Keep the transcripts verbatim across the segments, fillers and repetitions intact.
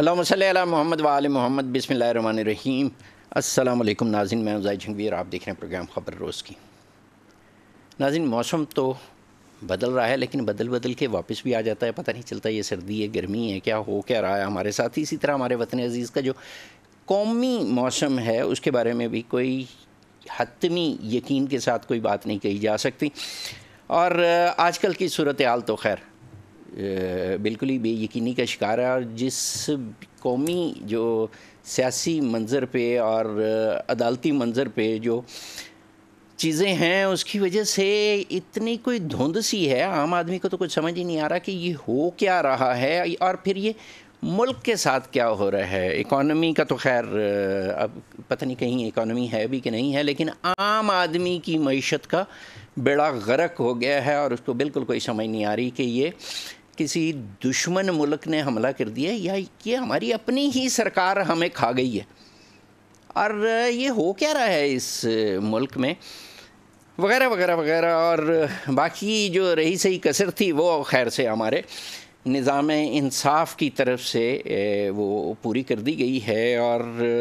اللہم صلی علی محمد و آل محمد بسم اللہ الرحمن الرحیم۔ السلام علیکم ناظرین، میں زاہد جھنگوی اور آپ دیکھ رہے ہیں پروگرام خبر روز کی۔ ناظرین، موسم تو بدل رہا ہے لیکن بدل بدل کے واپس بھی آ جاتا ہے، پتہ نہیں چلتا یہ سردی ہے گرمی ہے کیا ہو کیا رہا ہے ہمارے ساتھ۔ اسی طرح ہمارے وطن عزیز کا جو قومی موسم ہے اس کے بارے میں بھی کوئی حتمی یقین کے ساتھ کوئی بات نہیں کہی جا سکتی، اور آج کل کی صورتحال تو خیر بالکل ہی بے یقینی کا شکار ہے، اور جس قومی جو سیاسی منظر پہ اور عدالتی منظر پہ جو چیزیں ہیں اس کی وجہ سے اتنی کوئی دھند سی ہے، عام آدمی کو تو کچھ سمجھ ہی نہیں آ رہا کہ یہ ہو کیا رہا ہے، اور پھر یہ ملک کے ساتھ کیا ہو رہا ہے۔ اکانومی کا تو خیر اب پتہ نہیں کہیں اکانومی ہے بھی کہ نہیں ہے، لیکن عام آدمی کی معیشت کا بیڑا غرق ہو گیا ہے، اور اس کو بالکل کوئی سمجھ نہیں آ رہی کہ یہ کسی دشمن ملک نے حملہ کر دیا یا یہ ہماری اپنی ہی سرکار ہمیں کھا گئی ہے، اور یہ ہو کیا رہا ہے اس ملک میں وغیرہ وغیرہ وغیرہ۔ اور باقی جو رہی سہی کسر تھی وہ خیر سے ہمارے نظام انصاف کی طرف سے وہ پوری کر دی گئی ہے، اور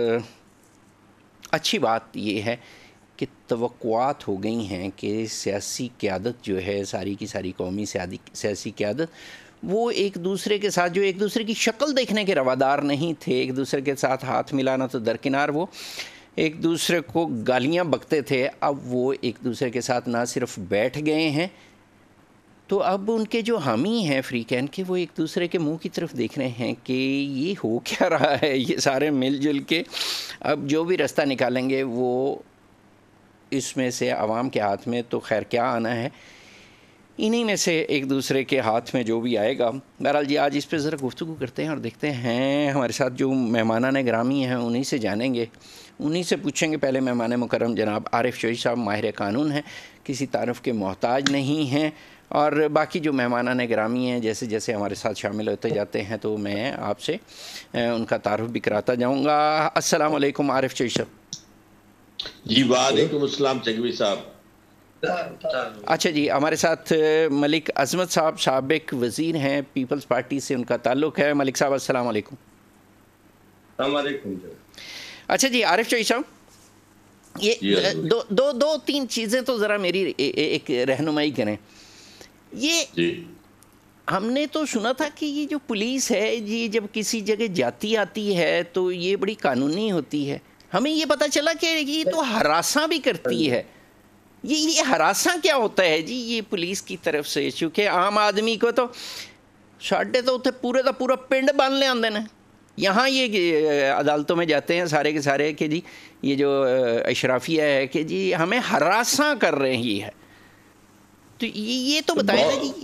اچھی بات یہ ہے کہ توقعات ہو گئی ہیں کہ سیاسی قیادت جو ہے ساری کی ساری قومی سیاسی قیادت وہ ایک دوسرے کے ساتھ جو ایک دوسرے کی شکل دیکھنے کے روادار نہیں تھے، ایک دوسرے کے ساتھ ہاتھ ملانا تو درکنار وہ ایک دوسرے کو گالیاں بکتے تھے، اب وہ ایک دوسرے کے ساتھ نہ صرف بیٹھ گئے ہیں، تو اب ان کے جو حامی ہیں افریقین کے وہ ایک دوسرے کے منہ کی طرف دیکھ رہے ہیں کہ یہ ہو کیا رہا ہے۔ یہ سارے مل جل کے اب جو بھی رستہ نکالیں گے وہ اس میں سے عوام کے ہاتھ میں تو خیر کیا آنا ہے، انہی میں سے ایک دوسرے کے ہاتھ میں جو بھی آئے گا۔ بہرحال جی آج اس پہ ذرا گفتگو کرتے ہیں اور دیکھتے ہیں ہمارے ساتھ جو مہمانان گرامی ہیں انہی سے جانیں گے، انہی سے پوچھیں گے۔ پہلے مہمان مکرم جناب عارف چوہی صاحب ماہر قانون ہیں، کسی تعارف کے محتاج نہیں ہیں، اور باقی جو مہمانان گرامی ہیں جیسے جیسے ہمارے ساتھ شامل ہوتے جاتے ہیں تو میں آپ سے ان کا تعارف بھی کراتا جاؤں گا۔ السلام علیکم عارف چوہی صاحب۔ جی وعلیکم السلام چنگوی صاحب۔ اچھا جی، ہمارے ساتھ ملک عظمت صاحب سابق وزیر ہیں، پیپلز پارٹی سے ان کا تعلق ہے۔ ملک صاحب السلام علیکم۔ السلام علیکم۔ اچھا جی عارف چوہی صاحب، یہ دو دو دو تین چیزیں تو ذرا میری ایک رہنمائی کریں۔ یہ ہم نے تو سنا تھا کہ یہ جو پولیس ہے جی جب کسی جگہ جاتی آتی ہے تو یہ بڑی قانونی ہوتی ہے، ہمیں یہ پتہ چلا کہ یہ تو ہراساں بھی کرتی ہے۔ یہ یہ ہراساں کیا ہوتا ہے جی یہ پولیس کی طرف سے؟ چونکہ عام آدمی کو تو ساڈے تو اتنے پورے کا پورا پنڈ بن لے آندے ہیں، یہاں یہ عدالتوں میں جاتے ہیں سارے کے سارے کہ جی یہ جو اشرافیہ ہے کہ جی ہمیں ہراساں کر رہی ہے، تو یہ تو بتائیں نا جی۔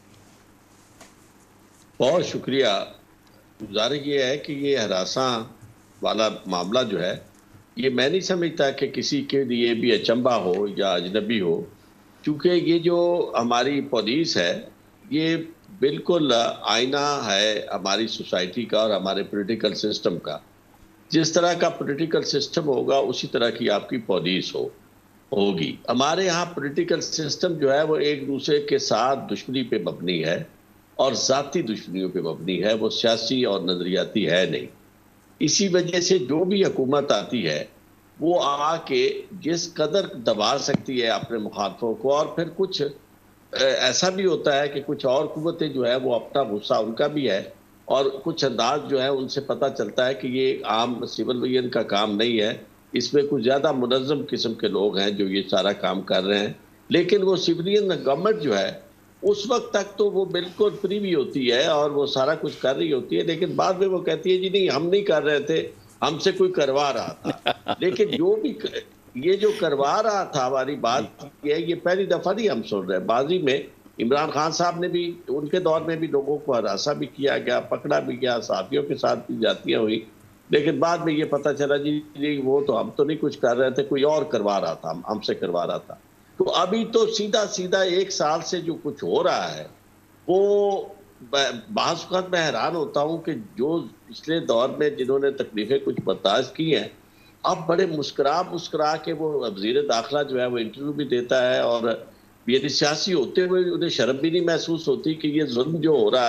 بہت شکریہ۔ گزارش یہ ہے کہ یہ ہراساں والا معاملہ جو ہے یہ میں نہیں سمجھتا کہ کسی کے لیے بھی اچنبھا ہو یا اجنبی ہو، کیونکہ یہ جو ہماری پولیس ہے یہ بالکل آئینہ ہے ہماری سوسائٹی کا اور ہمارے پولیٹیکل سسٹم کا۔ جس طرح کا پولیٹیکل سسٹم ہوگا اسی طرح کی آپ کی پولیس ہو ہوگی۔ ہمارے یہاں پولیٹیکل سسٹم جو ہے وہ ایک دوسرے کے ساتھ دشمنی پہ مبنی ہے اور ذاتی دشمنیوں پہ مبنی ہے، وہ سیاسی اور نظریاتی ہے نہیں۔ اسی وجہ سے جو بھی حکومت آتی ہے وہ آ کے جس قدر دبا سکتی ہے اپنے مخالفوں کو، اور پھر کچھ ایسا بھی ہوتا ہے کہ کچھ اور قوتیں جو ہے وہ اپنا غصہ ان کا بھی ہے، اور کچھ انداز جو ہے ان سے پتہ چلتا ہے کہ یہ عام سیولین کا کام نہیں ہے، اس میں کچھ زیادہ منظم قسم کے لوگ ہیں جو یہ سارا کام کر رہے ہیں۔ لیکن وہ سیولین گورنمنٹ جو ہے اس وقت تک تو وہ بالکل فری بھی ہوتی ہے اور وہ سارا کچھ کر رہی ہوتی ہے، لیکن بعد میں وہ کہتی ہے جی نہیں ہم نہیں کر رہے تھے، ہم سے کوئی کروا رہا تھا۔ لیکن جو بھی یہ جو کروا رہا تھا، ہماری بات یہ ہے یہ پہلی دفعہ نہیں ہم سن رہے، ماضی میں عمران خان صاحب نے بھی ان کے دور میں بھی لوگوں کو ہراساں بھی کیا گیا، پکڑا بھی گیا، صحافیوں کے ساتھ بھی جاتیاں ہوئی، لیکن بعد میں یہ پتہ چلا جی وہ تو ہم تو نہیں کچھ کر رہے تھے، کوئی اور کروا رہا تھا، ہم سے کروا رہا تھا۔ تو ابھی تو سیدھا سیدھا ایک سال سے جو کچھ ہو رہا ہے وہ بعض اوقات میں حیران ہوتا ہوں کہ جو پچھلے دور میں جنہوں نے تکلیفیں کچھ برداشت کی ہیں اب بڑے مسکرا مسکرا کے وہ وزیر داخلہ جو ہے وہ انٹرویو بھی دیتا ہے، اور یہ سیاسی ہوتے ہوئے انہیں شرم بھی نہیں محسوس ہوتی کہ یہ ظلم جو ہو رہا ہے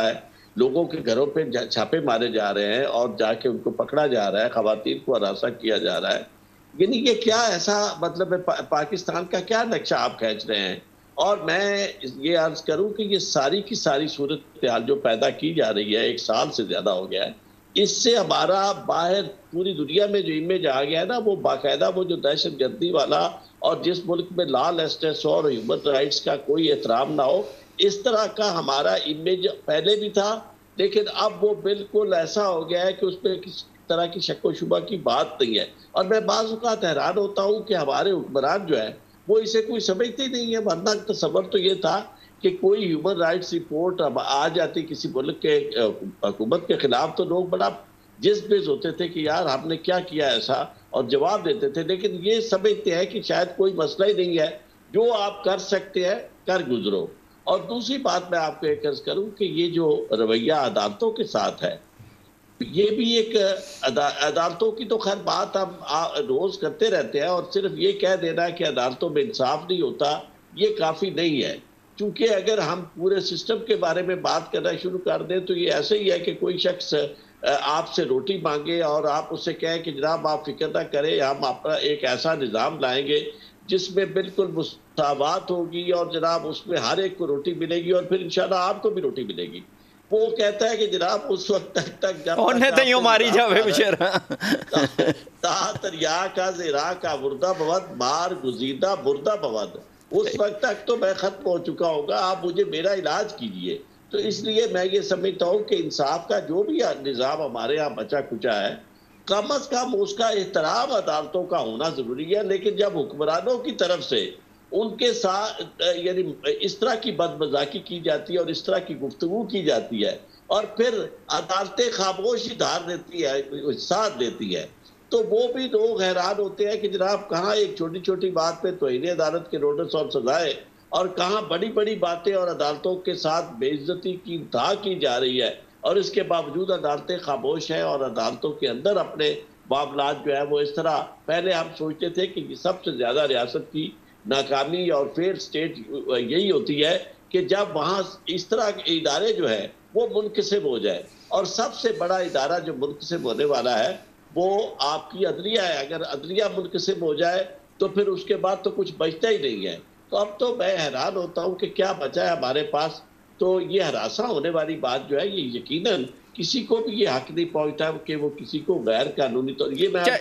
لوگوں کے گھروں پہ چھاپے مارے جا رہے ہیں اور جا کے ان کو پکڑا جا رہا ہے، خواتین کو ہراساں کیا جا رہا ہے. یعنی یہ کیا ایسا مطلب ہے، پاکستان کا کیا نقشہ آپ کھینچ رہے ہیں؟ اور میں یہ عرض کروں کہ یہ ساری کی ساری صورتحال جو پیدا کی جا رہی ہے، ایک سال سے زیادہ ہو گیا ہے، اس سے ہمارا باہر پوری دنیا میں جو امیج آ گیا ہے نا، وہ باقاعدہ وہ جو دہشت گردی والا، اور جس ملک میں لا ایسٹس اور ہیومن رائٹس کا کوئی احترام نہ ہو، اس طرح کا ہمارا امیج پہلے بھی تھا. لیکن اب وہ بالکل ایسا ہو گیا ہے کہ اس پہ کسی طرح کی شک و شبہ کی بات نہیں ہے. اور میں بعض اوقات حیران ہوتا ہوں کہ ہمارے حکمران جو ہے وہ اسے کوئی سمجھتے نہیں ہے. ورنہ تصور تو یہ تھا کہ کوئی ہیومن رائٹس رپورٹ اب آ جاتی کسی ملک کے حکومت کے خلاف تو لوگ بڑا جس بز ہوتے تھے کہ یار ہم نے کیا کیا ایسا، اور جواب دیتے تھے. لیکن یہ سمجھتے ہیں کہ شاید کوئی مسئلہ ہی نہیں ہے، جو آپ کر سکتے ہیں کر گزرو. اور دوسری بات میں آپ کو ایک عرض کروں کہ یہ جو رویہ عدالتوں کے ساتھ ہے، یہ بھی ایک عدالتوں کی تو خیر بات ہم روز کرتے رہتے ہیں، اور صرف یہ کہہ دینا کہ عدالتوں میں انصاف نہیں ہوتا یہ کافی نہیں ہے. چونکہ اگر ہم پورے سسٹم کے بارے میں بات کرنا شروع کر دیں تو یہ ایسے ہی ہے کہ کوئی شخص آپ سے روٹی مانگے اور آپ اس سے کہیں کہ جناب آپ فکر نہ کریں، ہم اپنا ایک ایسا نظام لائیں گے جس میں بالکل مساوات ہوگی اور جناب اس میں ہر ایک کو روٹی ملے گی اور پھر انشاءاللہ آپ کو بھی روٹی ملے گی. وہ کہتا ہے کہ جناب اس وقت تک تک جب تا تریا کا زیرا کا بردہ بود مار گزیدہ بردہ بود، اس وقت تک تو میں ختم ہو چکا ہوگا، آپ مجھے میرا علاج کیجئے. تو اس لیے میں یہ سمجھتا ہوں کہ انصاف کا جو بھی نظام ہمارے ہاں بچا کچا ہے، کم از کم اس کا احترام عدالتوں کا ہونا ضروری ہے. لیکن جب حکمرانوں کی طرف سے ان کے ساتھ یعنی اس طرح کی بدمزاقی کی جاتی ہے اور اس طرح کی گفتگو کی جاتی ہے اور پھر عدالتیں خاموشی دھار دیتی ہے، ساتھ دیتی ہے، تو وہ بھی لوگ حیران ہوتے ہیں کہ جناب کہاں ایک چھوٹی چھوٹی بات پہ توہین عدالت کے نوٹس اور سزائے، اور کہاں بڑی بڑی باتیں اور عدالتوں کے ساتھ بے عزتی کی انتہا کی جا رہی ہے. اور اس کے باوجود عدالتیں خاموش ہیں اور عدالتوں کے اندر اپنے معاملات جو ہے وہ اس طرح. پہلے ہم سوچتے تھے کہ سب سے زیادہ ریاست کی ناکامی اور فیل سٹیٹ یہی ہوتی ہے کہ جب وہاں اس طرح کے ادارے جو ہے وہ منقسم ہو جائے. اور سب سے بڑا ادارہ جو منقسم ہونے والا ہے وہ آپ کی عدلیہ ہے. اگر عدلیہ منقسم ہو جائے تو پھر اس کے بعد تو کچھ بچتا ہی نہیں ہے. تو اب تو میں حیران ہوتا ہوں کہ کیا بچا ہے ہمارے پاس. تو یہ ہراساں ہونے والی بات جو ہے یہ یقیناً کسی کو بھی یہ حق نہیں پہنچتا کہ وہ کسی کو غیر قانونی طور یہ میں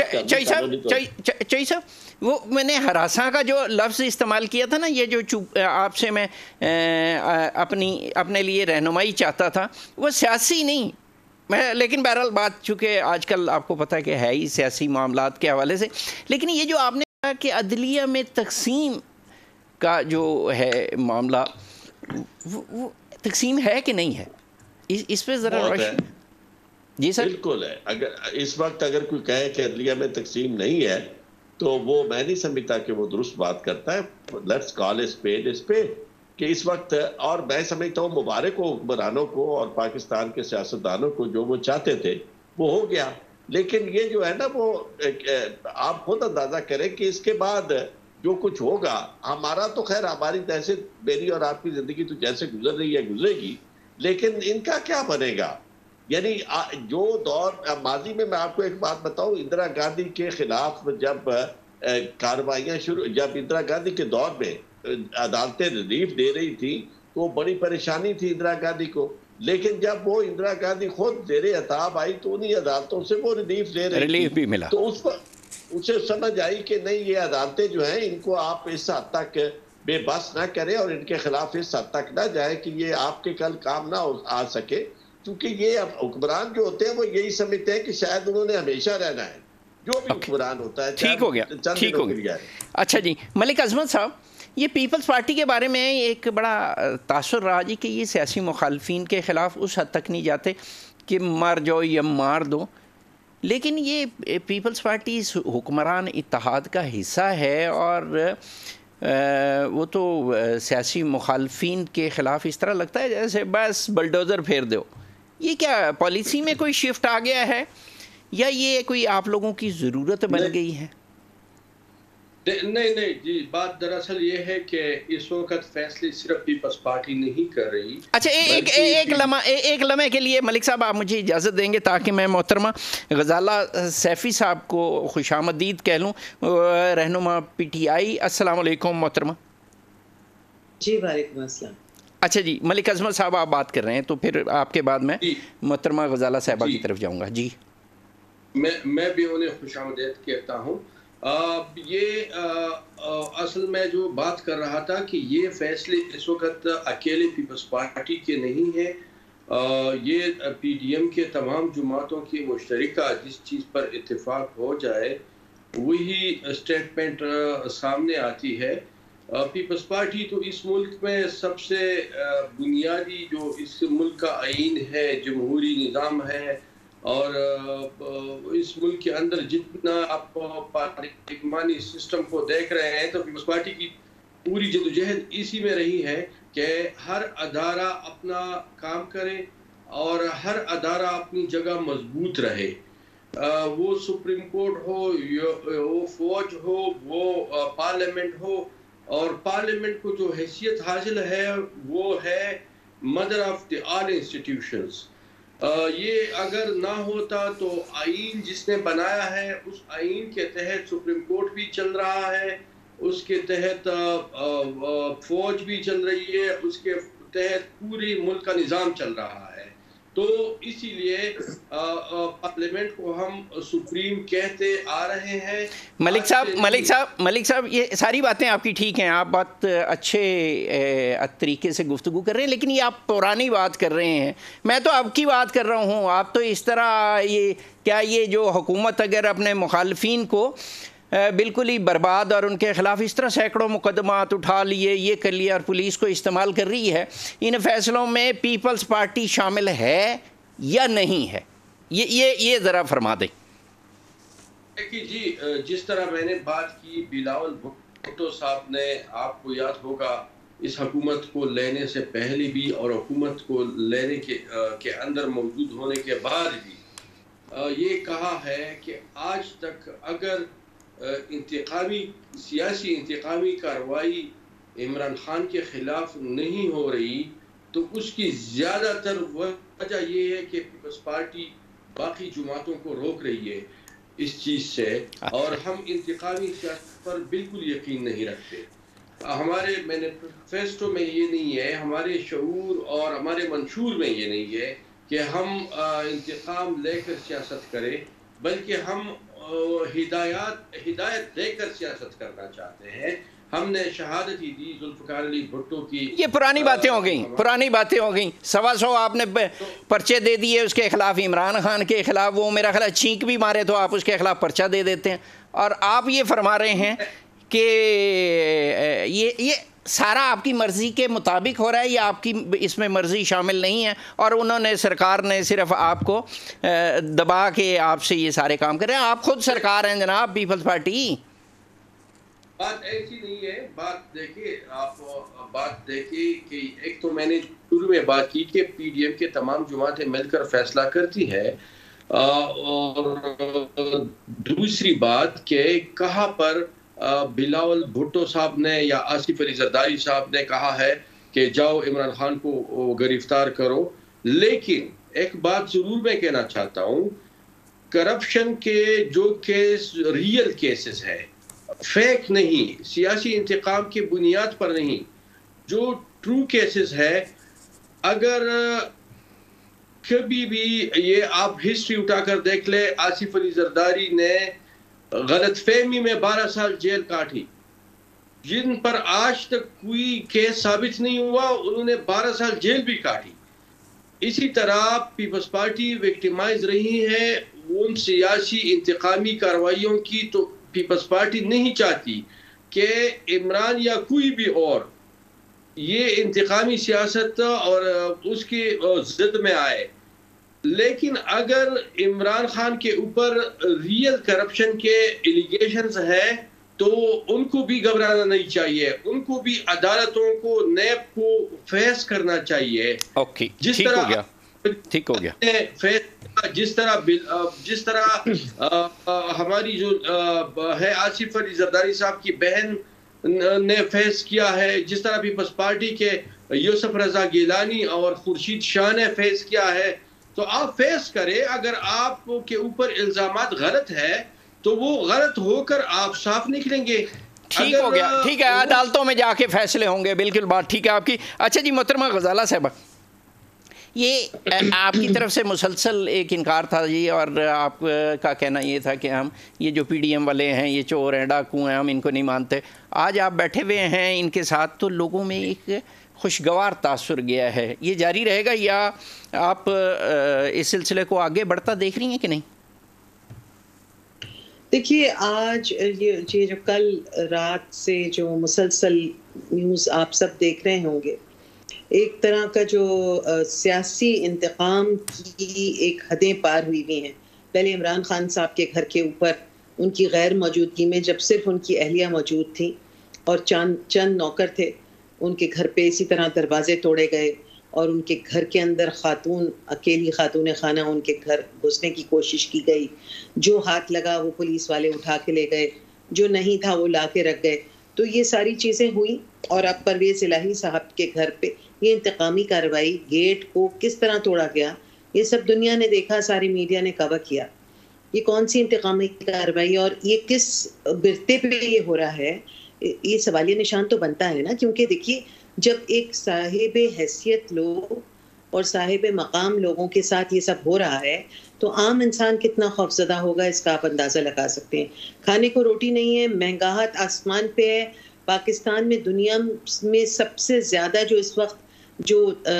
چاہیے صاحب وہ میں نے ہراساں کا جو لفظ استعمال کیا تھا نا، یہ جو آپ سے میں اپنی اپنے لیے رہنمائی چاہتا تھا وہ سیاسی نہیں میں، لیکن بہرحال بات چونکہ آج کل آپ کو پتہ ہے کہ ہے ہی سیاسی معاملات کے حوالے سے. لیکن یہ جو آپ نے کہا کہ عدلیہ میں تقسیم کا جو ہے معاملہ، وہ تقسیم ہے کہ نہیں ہے، اس پہ ذرا روشنی. جی سر بالکل ہے. اگر اس وقت اگر کوئی کہے کہ عدلیہ میں تقسیم نہیں ہے تو وہ میں نہیں سمجھتا کہ وہ درست بات کرتا ہے. Let's call a spade a spade کہ اس وقت، اور میں سمجھتا ہوں مبارک کو حکمرانوں کو اور پاکستان کے سیاستدانوں کو جو وہ چاہتے تھے وہ ہو گیا. لیکن یہ جو ہے نا وہ آپ خود اندازہ کریں کہ اس کے بعد جو کچھ ہوگا، ہمارا تو خیر ہماری جیسے میری اور آپ کی زندگی تو جیسے گزر رہی ہے گزرے گی، لیکن ان کا کیا بنے گا. یعنی جو دور ماضی میں میں آپ کو ایک بات بتاؤں، اندرا گاندھی کے خلاف جب کارروائیاں شروع جب اندرا گاندھی کے دور میں عدالتیں ریلیف دے رہی تھی تو بڑی پریشانی تھی اندرا گاندھی کو. لیکن جب وہ اندرا گاندھی خود زیر عتاب آئی تو انہیں عدالتوں سے وہ ریلیف دے رہی ریلیف بھی ملا، تو اس پر اسے سمجھ آئی کہ نہیں یہ عدالتیں جو ہیں ان کو آپ اس حد تک بے بس نہ کریں اور ان کے خلاف اس حد تک نہ جائے کہ یہ آپ کے کل کام نہ آ سکے. کیونکہ یہ حکمران جو ہوتے ہیں وہ یہی سمجھتے ہیں کہ شاید انہوں نے ہمیشہ رہنا ہے، جو بھی حکمران ہوتا ہے. ٹھیک ہو گیا ٹھیک ہو گیا اچھا جی. ملک عظمت صاحب، یہ پیپلز پارٹی کے بارے میں ایک بڑا تاثر رہا جی کہ یہ سیاسی مخالفین کے خلاف اس حد تک نہیں جاتے کہ مار جاؤ یا مار دو، لیکن یہ پیپلز پارٹی حکمران اتحاد کا حصہ ہے اور وہ تو سیاسی مخالفین کے خلاف اس طرح لگتا ہے جیسے بس بلڈوزر پھیر دو. یہ کیا پالیسی میں کوئی شفٹ آ گیا ہے یا یہ کوئی آپ لوگوں کی ضرورت بن گئی ہے؟ نہیں نہیں جی، بات دراصل یہ ہے کہ اس وقت فیصلے صرف پیپلز پارٹی نہیں کر رہی. اچھا ایک ایک لمحہ ایک لمحے کے لیے ملک صاحب آپ مجھے اجازت دیں گے تاکہ میں محترمہ غزالہ سیفی صاحب کو خوش آمدید کہہ لوں، رہنما پی ٹی آئی. السلام علیکم محترمہ. جی وعلیکم السلام. اچھا جی ملک عظمت صاحب آپ بات کر رہے ہیں تو پھر آپ کے بعد میں محترمہ غزالہ صاحبہ کی طرف جاؤں گا. جی میں میں بھی انہیں خوش آمدید کہتا ہوں. یہ اصل میں جو بات کر رہا تھا کہ یہ فیصلے اس وقت اکیلے پیپلز پارٹی کے نہیں ہیں، یہ پی ڈی ایم کے تمام جماعتوں کی مشترکہ جس چیز پر اتفاق ہو جائے وہی اسٹیٹمنٹ سامنے آتی ہے. پیپلز پارٹی تو اس ملک میں سب سے بنیادی جو اس ملک کا آئین ہے، جمہوری نظام ہے، اور اس ملک کے اندر جتنا آپ پارلیمانی سسٹم کو دیکھ رہے ہیں تو پیپلز پارٹی کی پوری جدوجہد اسی میں رہی ہے کہ ہر ادارہ اپنا کام کرے اور ہر ادارہ اپنی جگہ مضبوط رہے. وہ سپریم کورٹ ہو، وہ فوج ہو، وہ پارلیمنٹ ہو، اور پارلیمنٹ کو جو حیثیت حاصل ہے وہ ہے mother of the all institutions. یہ اگر نہ ہوتا تو آئین جس نے بنایا ہے اس آئین کے تحت سپریم کورٹ بھی چل رہا ہے، اس کے تحت فوج بھی چل رہی ہے، اس کے تحت پوری ملک کا نظام چل رہا ہے. تو اسی لیے پارلیمنٹ کو ہم سپریم کہتے آ رہے ہیں. ملک صاحب ملک صاحب ملک صاحب یہ ساری باتیں آپ کی ٹھیک ہیں، آپ بات اچھے طریقے سے گفتگو کر رہے ہیں، لیکن یہ آپ پرانی بات کر رہے ہیں. میں تو اب کی بات کر رہا ہوں. آپ تو اس طرح یہ کیا یہ جو حکومت اگر اپنے مخالفین کو بالکل ہی برباد اور ان کے خلاف اس طرح سینکڑوں مقدمات اٹھا لیے، یہ کر لیا اور پولیس کو استعمال کر رہی ہے، ان فیصلوں میں پیپلز پارٹی شامل ہے یا نہیں ہے؟ یہ یہ یہ ذرا فرما دیں. دیکھیے جی، جس طرح میں نے بات کی بلاول بھٹو صاحب نے، آپ کو یاد ہوگا اس حکومت کو لینے سے پہلے بھی اور حکومت کو لینے کے کے اندر موجود ہونے کے بعد بھی یہ کہا ہے کہ آج تک اگر انتقامی سیاسی انتقامی کارروائی عمران خان کے خلاف نہیں ہو رہی تو اس کی زیادہ تر وجہ یہ ہے کہ پیپلز پارٹی باقی جماعتوں کو روک رہی ہے اس چیز سے، اور ہم انتقامی سیاست پر بالکل یقین نہیں رکھتے. ہمارے مینیفیسٹو میں یہ نہیں ہے، ہمارے شعور اور ہمارے منشور میں یہ نہیں ہے کہ ہم انتقام لے کر سیاست کریں، بلکہ ہم ہدایات ہدایت دے کر سیاست کرنا چاہتے ہیں. ہم نے شہادت ہی دی ذوالفقار علی بھٹو کی. یہ پرانی باتیں ہو گئیں پرانی باتیں ہو گئیں سوا سو آپ نے پرچے دے دیے اس کے خلاف، عمران خان کے خلاف وہ میرا خیال چھینک بھی مارے تو آپ اس کے خلاف پرچہ دے دیتے ہیں، اور آپ یہ فرما رہے ہیں کہ یہ یہ سارا آپ کی مرضی کے مطابق ہو رہا ہے یا آپ کی اس میں مرضی شامل نہیں ہے، اور انہوں نے سرکار نے صرف آپ کو دبا کے آپ سے یہ سارے کام کر رہے ہیں؟ آپ خود سرکار ہیں جناب، پیپلز پارٹی. بات ایسی نہیں ہے. بات دیکھیے، آپ بات دیکھیے کہ ایک تو میں نے شروع میں بات کی کہ پی ڈی ایم کے تمام جماعتیں مل کر فیصلہ کرتی ہے، اور دوسری بات کہ کہاں پر بلاول بھٹو صاحب نے یا آصف علی زرداری صاحب نے کہا ہے کہ جاؤ عمران خان کو گرفتار کرو. لیکن ایک بات ضرور میں کہنا چاہتا ہوں، کرپشن کے جو کیس ریئل کیسز ہے، فیک نہیں، سیاسی انتقام کی بنیاد پر نہیں، جو ٹرو کیسز ہے، اگر کبھی بھی یہ آپ ہسٹری اٹھا کر دیکھ لیں، آصف علی زرداری نے غلط فہمی میں بارہ سال جیل کاٹی، جن پر آج تک کوئی کیس ثابت نہیں ہوا انہوں نے بارہ سال جیل بھی کاٹی. اسی طرح پیپلز پارٹی وکٹیمائز رہی ہے ان سیاسی انتقامی کارروائیوں کی. تو پیپلز پارٹی نہیں چاہتی کہ عمران یا کوئی بھی اور یہ انتقامی سیاست اور اس کی ضد میں آئے. لیکن اگر عمران خان کے اوپر ریئل کرپشن کے ایلیگیشنز ہیں تو ان کو بھی گھبرانا نہیں چاہیے، ان کو بھی عدالتوں کو نیب کو فیس کرنا چاہیے. اوکے جس ٹھیک ہو طرح گیا ٹھیک ہو گیا. جس طرح جس طرح ہماری جو ہے آصف علی زرداری صاحب کی بہن نے فیس کیا ہے، جس طرح پیپلز پارٹی کے یوسف رضا گیلانی اور خورشید شاہ نے فیس کیا ہے، تو آپ فیس کریں. اگر آپ کے اوپر الزامات غلط ہے تو وہ غلط ہو کر آپ صاف نکلیں گے. ٹھیک ہو گیا، ٹھیک ہے، عدالتوں میں جا کے فیصلے ہوں گے. بالکل بات ٹھیک ہے آپ کی. اچھا جی محترمہ غزالہ صاحبہ، یہ آپ کی طرف سے مسلسل ایک انکار تھا جی، اور آپ کا کہنا یہ تھا کہ ہم یہ جو پی ڈی ایم والے ہیں یہ چور ہیں، ڈاکو ہیں، ہم ان کو نہیں مانتے. آج آپ بیٹھے ہوئے ہیں ان کے ساتھ تو لوگوں میں ایک خوشگوار تاثر گیا ہے. یہ جاری رہے گا یا آپ اس سلسلے کو آگے بڑھتا دیکھ رہی ہیں کہ نہیں؟ دیکھیے، آج یہ جو کل رات سے جو مسلسل نیوز آپ سب دیکھ رہے ہوں گے، ایک طرح کا جو سیاسی انتقام کی ایک حدیں پار ہوئی ہوئی ہیں. پہلے عمران خان صاحب کے گھر کے اوپر ان کی غیر موجودگی میں جب صرف ان کی اہلیہ موجود تھیں اور چند چند نوکر تھے، ان کے گھر پہ اسی طرح دروازے توڑے گئے اور ان کے گھر کے اندر خاتون اکیلی خاتون خانہ ان کے گھر گھسنے کی کوشش کی گئی. جو ہاتھ لگا وہ پولیس والے اٹھا کے لے گئے، جو نہیں تھا وہ لا کے رکھ گئے. تو یہ ساری چیزیں ہوئیں. اور اب پرویز الہی صاحب کے گھر پہ یہ انتقامی کارروائی، گیٹ کو کس طرح توڑا گیا، یہ سب دنیا نے دیکھا، ساری میڈیا نے کور کیا. یہ کون سی انتقامی کارروائی اور یہ کس برتے پہ یہ ہو رہا ہے، یہ سوالیہ نشان تو بنتا ہے نا. کیونکہ دیکھیے، جب ایک صاحب حیثیت لوگ اور صاحب مقام لوگوں کے ساتھ یہ سب ہو رہا ہے تو عام انسان کتنا خوفزدہ ہوگا اس کا آپ اندازہ لگا سکتے ہیں. کھانے کو روٹی نہیں ہے، مہنگاہٹ آسمان پہ ہے. پاکستان میں دنیا میں سب سے زیادہ جو اس وقت جو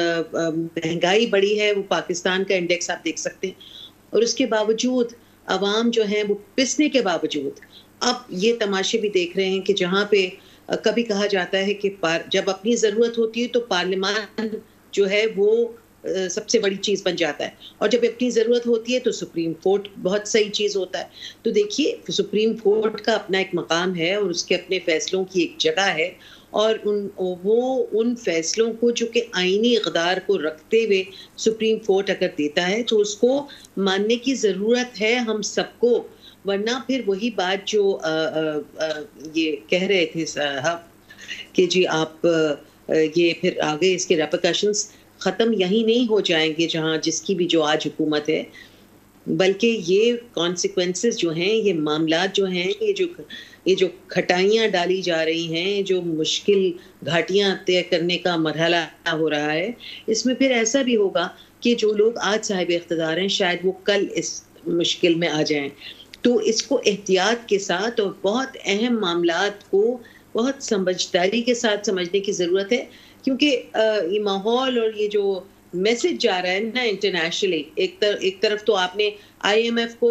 مہنگائی بڑھی ہے وہ پاکستان کا انڈیکس آپ دیکھ سکتے ہیں. اور اس کے باوجود عوام جو ہیں وہ پسنے کے باوجود اب یہ تماشے بھی دیکھ رہے ہیں کہ جہاں پہ کبھی کہا جاتا ہے کہ جب اپنی ضرورت ہوتی ہے تو پارلیمان جو ہے وہ سب سے بڑی چیز بن جاتا ہے، اور جب اپنی ضرورت ہوتی ہے تو سپریم کورٹ بہت صحیح چیز ہوتا ہے. تو دیکھیے، سپریم کورٹ کا اپنا ایک مقام ہے اور اس کے اپنے فیصلوں کی ایک جگہ ہے، اور ان وہ ان فیصلوں کو جو کہ آئینی اقدار کو رکھتے ہوئے سپریم کورٹ اگر دیتا ہے تو اس کو ماننے کی ضرورت ہے ہم سب کو. ورنہ پھر وہی بات جو آ, آ, آ, یہ کہہ رہے تھے صاحب کہ جی آپ یہ پھر آگے اس کے ریپرکشنز ختم یہیں نہیں ہو جائیں گے جہاں جس کی بھی جو آج حکومت ہے، بلکہ یہ کانسیکوینسز جو ہیں، یہ معاملات جو ہیں، یہ جو یہ جو کھٹائیاں ڈالی جا رہی ہیں، جو مشکل گھاٹیاں طے کرنے کا مرحلہ ہو رہا ہے، اس میں پھر ایسا بھی ہوگا کہ جو لوگ آج صاحب اقتدار ہیں شاید وہ کل اس مشکل میں آ جائیں. تو اس کو احتیاط کے ساتھ اور بہت اہم معاملات کو بہت سمجھداری کے ساتھ سمجھنے کی ضرورت ہے. کیونکہ یہ ماحول اور یہ جو میسج جا رہا ہے نا انٹرنیشنلی، ایک طرف ایک طرف تو آپ نے آئی ایم ایف کو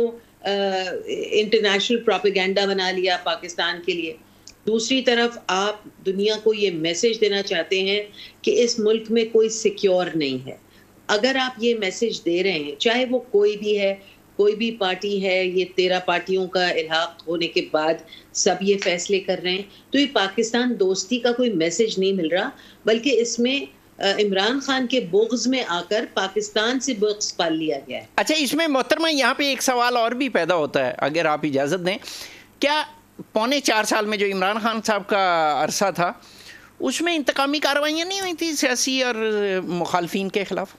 انٹرنیشنل پروپیگنڈا بنا لیا پاکستان کے لیے، دوسری طرف آپ دنیا کو یہ میسج دینا چاہتے ہیں کہ اس ملک میں کوئی سیکیور نہیں ہے. اگر آپ یہ میسج دے رہے ہیں، چاہے وہ کوئی بھی ہے، کوئی بھی پارٹی ہے، یہ تیرہ پارٹیوں کا الحاق ہونے کے بعد سب یہ فیصلے کر رہے ہیں، تو یہ پاکستان دوستی کا کوئی میسج نہیں مل رہا، بلکہ اس میں عمران خان کے بغض میں آ کر پاکستان سے بغض پال لیا گیا ہے. اچھا، اس میں محترمہ یہاں پہ ایک سوال اور بھی پیدا ہوتا ہے اگر آپ اجازت دیں. کیا پونے چار سال میں جو عمران خان صاحب کا عرصہ تھا اس میں انتقامی کارروائیاں نہیں ہوئی تھیں سیاسی اور مخالفین کے خلاف؟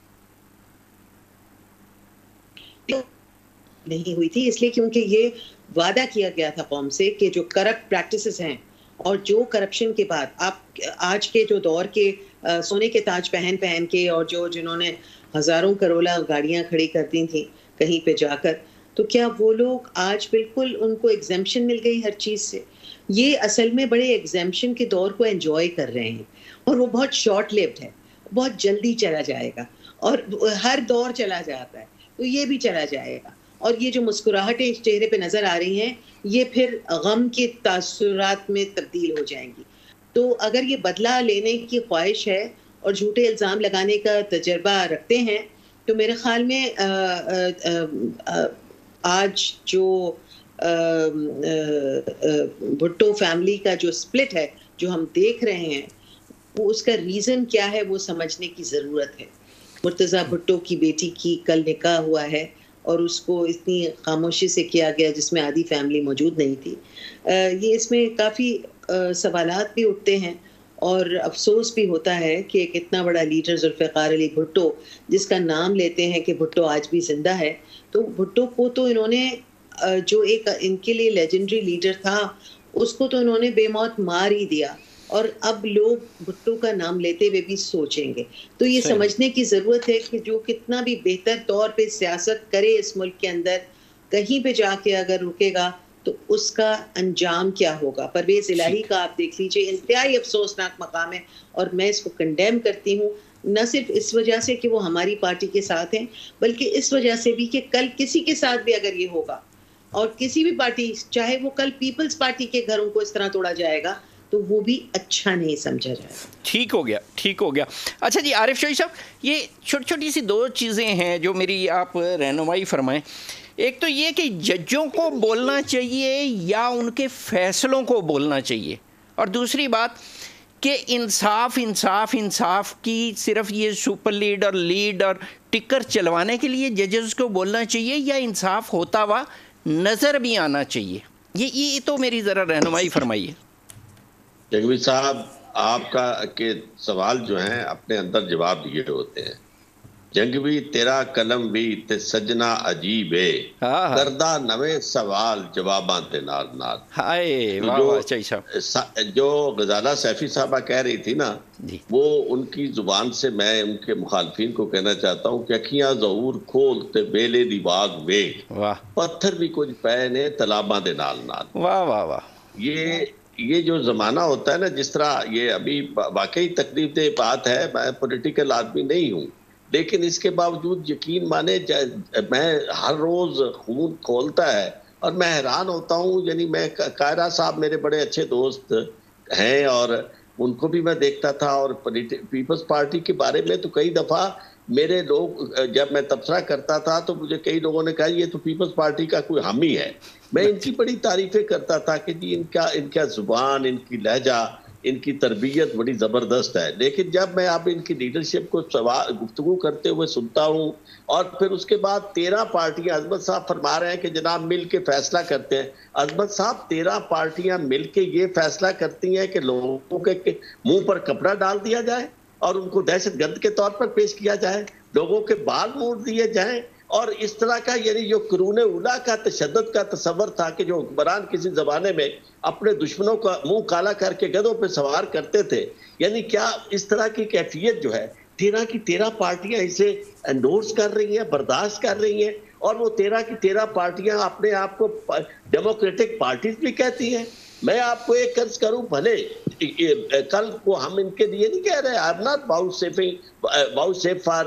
نہیں ہوئی تھی، اس لیے کیونکہ یہ وعدہ کیا گیا تھا قوم سے کہ جو کرپٹ پریکٹسز ہیں اور جو کرپشن کے بعد آپ آج کے جو دور کے سونے کے تاج پہن پہن کے اور جو جنہوں نے ہزاروں کروڑہ گاڑیاں کھڑی کر دی تھیں کہیں پہ جا کر، تو کیا وہ لوگ آج بالکل ان کو ایگزیمپشن مل گئی ہر چیز سے؟ یہ اصل میں بڑے ایگزیمپشن کے دور کو انجوائے کر رہے ہیں، اور وہ بہت شارٹ لیوڈ ہے، بہت جلدی چلا جائے گا، اور ہر دور چلا جاتا ہے تو یہ بھی چلا جائے گا. اور یہ جو مسکراہٹیں چہرے پہ نظر آ رہی ہیں یہ پھر غم کے تاثرات میں تبدیل ہو جائیں گی. تو اگر یہ بدلہ لینے کی خواہش ہے اور جھوٹے الزام لگانے کا تجربہ رکھتے ہیں تو میرے خیال میں آج جو بھٹو فیملی کا جو سپلٹ ہے جو ہم دیکھ رہے ہیں وہ اس کا ریزن کیا ہے وہ سمجھنے کی ضرورت ہے. مرتضیٰ بھٹو کی بیٹی کی کل نکاح ہوا ہے اور اس کو اتنی خاموشی سے کیا گیا جس میں آدھی فیملی موجود نہیں تھی. یہ اس میں کافی سوالات بھی اٹھتے ہیں اور افسوس بھی ہوتا ہے کہ ایک اتنا بڑا لیڈر ذوالفقار علی بھٹو جس کا نام لیتے ہیں کہ بھٹو آج بھی زندہ ہے، تو بھٹو کو تو انہوں نے جو ایک ان کے لیے لیجنڈری لیڈر تھا اس کو تو انہوں نے بے موت مار ہی دیا، اور اب لوگ بھٹو کا نام لیتے ہوئے بھی سوچیں گے. تو یہ صحیح. سمجھنے کی ضرورت ہے کہ جو کتنا بھی بہتر طور پہ سیاست کرے اس ملک کے اندر، کہیں پہ جا کے اگر رکے گا تو اس کا انجام کیا ہوگا. پرویز الہی کا آپ دیکھ لیجئے، انتہائی افسوسناک مقام ہے، اور میں اس کو کنڈیم کرتی ہوں، نہ صرف اس وجہ سے کہ وہ ہماری پارٹی کے ساتھ ہیں، بلکہ اس وجہ سے بھی کہ کل کسی کے ساتھ بھی اگر یہ ہوگا اور کسی بھی پارٹی، چاہے وہ کل پیپلز پارٹی کے گھروں کو اس طرح توڑا جائے گا تو وہ بھی اچھا نہیں سمجھا جائے گا. ٹھیک ہو گیا ٹھیک ہو گیا اچھا جی عارف شوئی صاحب، یہ چھوٹی چھوٹی سی دو چیزیں ہیں جو میری آپ رہنمائی فرمائیں. ایک تو یہ کہ ججوں کو بولنا چاہیے یا ان کے فیصلوں کو بولنا چاہیے، اور دوسری بات کہ انصاف انصاف انصاف کی صرف یہ سپر لیڈ اور لیڈ اور ٹکر چلوانے کے لیے ججز کو بولنا چاہیے، یا انصاف ہوتا ہوا نظر بھی آنا چاہیے. یہ یہ تو میری ذرا رہنمائی فرمائیے. جنگوی صاحب، آپ کا کے سوال جو ہیں اپنے اندر جواب دیے ہوتے ہیں. جنگوی تیرا قلم بھی تے سجنا عجیب ہے، کردہ نوے سوال جواباں تے نال نال. ہائے واہ واہ چاہیے صاحب. جو غزالہ سیفی صاحبہ کہہ رہی تھی نا، وہ ان کی زبان سے میں ان کے مخالفین کو کہنا چاہتا ہوں کہ اکھیاں ظہور کھول تے بیلے دی باغ ویکھ، پتھر بھی کچھ پے نے تالاباں دے نال نال. واہ واہ واہ. یہ یہ جو زمانہ ہوتا ہے نا، جس طرح یہ ابھی واقعی تکلیف دہ بات ہے، میں پولیٹیکل آدمی نہیں ہوں، لیکن اس کے باوجود یقین مانے میں ہر روز خون کھولتا ہے اور میں حیران ہوتا ہوں. یعنی میں قاہرہ صاحب میرے بڑے اچھے دوست ہیں اور ان کو بھی میں دیکھتا تھا، اور پیپلز پارٹی کے بارے میں تو کئی دفعہ میرے لوگ جب میں تبصرہ کرتا تھا تو مجھے کئی لوگوں نے کہا یہ تو پیپلز پارٹی کا کوئی حامی ہے. میں ان کی بڑی تعریفیں کرتا تھا کہ جی ان کا ان کا زبان، ان کی لہجہ، ان کی تربیت بڑی زبردست ہے. لیکن جب میں اب ان کی لیڈرشپ کو سوال گفتگو کرتے ہوئے سنتا ہوں، اور پھر اس کے بعد تیرہ پارٹیاں، عظمت صاحب فرما رہے ہیں کہ جناب مل کے فیصلہ کرتے ہیں. عظمت صاحب تیرہ پارٹیاں مل کے یہ فیصلہ کرتی ہیں کہ لوگوں کے منہ پر کپڑا ڈال دیا جائے اور ان کو دہشت گرد کے طور پر پیش کیا جائے، لوگوں کے بال موڑ دیے جائیں، اور اس طرح کا یعنی جو قرون اولیٰ کا تشدد کا تصور تھا کہ جو حکمران کسی زمانے میں اپنے دشمنوں کا منہ کالا کر کے گدھوں پہ سوار کرتے تھے، یعنی کیا اس طرح کی کیفیت جو ہے تیرہ کی تیرہ پارٹیاں اسے انڈورس کر رہی ہیں، برداشت کر رہی ہیں، اور وہ تیرہ کی تیرہ پارٹیاں اپنے آپ کو ڈیموکریٹک پارٹیز بھی کہتی ہیں. میں آپ کو ایک عرض کروں، بھلے کل کو ہم ان کے لیے نہیں کہہ رہے I am not bound saving bound safe for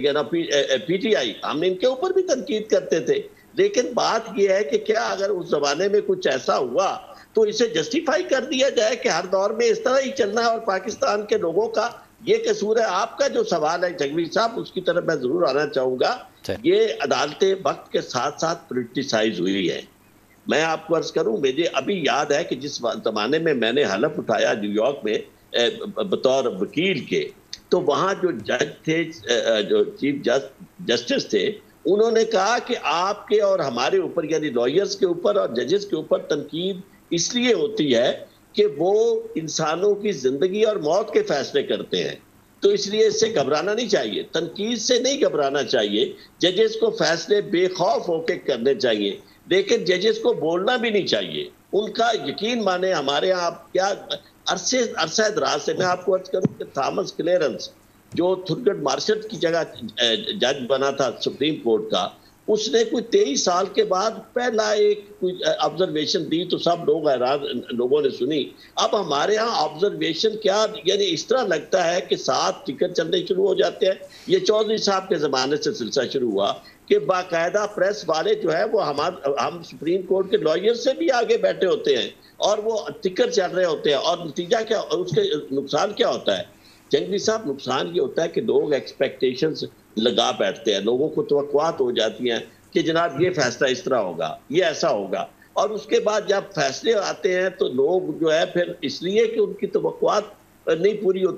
P T I, ہم ان کے اوپر بھی تنقید کرتے تھے، لیکن بات یہ ہے کہ کیا اگر اس زمانے میں کچھ ایسا ہوا تو اسے جسٹیفائی کر دیا جائے کہ ہر دور میں اس طرح ہی چلنا ہے اور پاکستان کے لوگوں کا یہ قصور ہے. آپ کا جو سوال ہے جنگوی صاحب، اس کی طرف میں ضرور آنا چاہوں گا. یہ عدالتیں وقت کے ساتھ ساتھ پولیٹیسائز ہوئی ہیں. میں آپ کو عرض کروں، مجھے ابھی یاد ہے کہ جس زمانے میں میں نے حلف اٹھایا نیو یارک میں بطور وکیل کے، تو وہاں جو جج تھے، جو چیف جسٹس تھے، انہوں نے کہا کہ آپ کے اور ہمارے اوپر، یعنی لائرز کے اوپر اور ججز کے اوپر تنقید اس لیے ہوتی ہے کہ وہ انسانوں کی زندگی اور موت کے فیصلے کرتے ہیں، تو اس لیے اس سے گھبرانا نہیں چاہیے، تنقید سے نہیں گھبرانا چاہیے. ججز کو فیصلے بے خوف ہو کے کرنے چاہیے، لیکن ججز کو بولنا بھی نہیں چاہیے. ان کا یقین مانے ہمارے ہاں کیا عرصے عرصہ دراز سے، میں آپ کو عرض کروں کہ تھامس کلیرنس جو تھرگٹ مارشل کی جگہ جج بنا تھا سپریم کورٹ کا، اس نے کوئی تیئیس سال کے بعد پہلا ایک کوئی آبزرویشن دی تو سب لوگ حیران لوگوں نے سنی. اب ہمارے ہاں آبزرویشن کیا، یعنی اس طرح لگتا ہے کہ سات ٹکٹ چلنے شروع ہو جاتے ہیں. یہ چودھری صاحب کے زمانے سے سلسلہ شروع ہوا کہ باقاعدہ پریس والے جو ہے وہ ہم سپریم کورٹ کے لائر سے بھی آگے بیٹھے ہوتے ہیں اور وہ ٹکٹ چل رہے ہوتے ہیں. اور نتیجہ کیا، اس کے نقصان کیا ہوتا ہے جنگوی صاحب؟ نقصان یہ ہوتا ہے کہ لوگ ایکسپیکٹیشنز لگا بیٹھتے ہیں، لوگوں کو توقعات ہو جاتی ہیں کہ جناب یہ فیصلہ اس طرح ہوگا، یہ ایسا ہوگا، اور اس کے بعد جب فیصلے آتے ہیں تو لوگ جو ہے پھر اس لیے کہ ان کی توقعات نہیں پوری ہوتی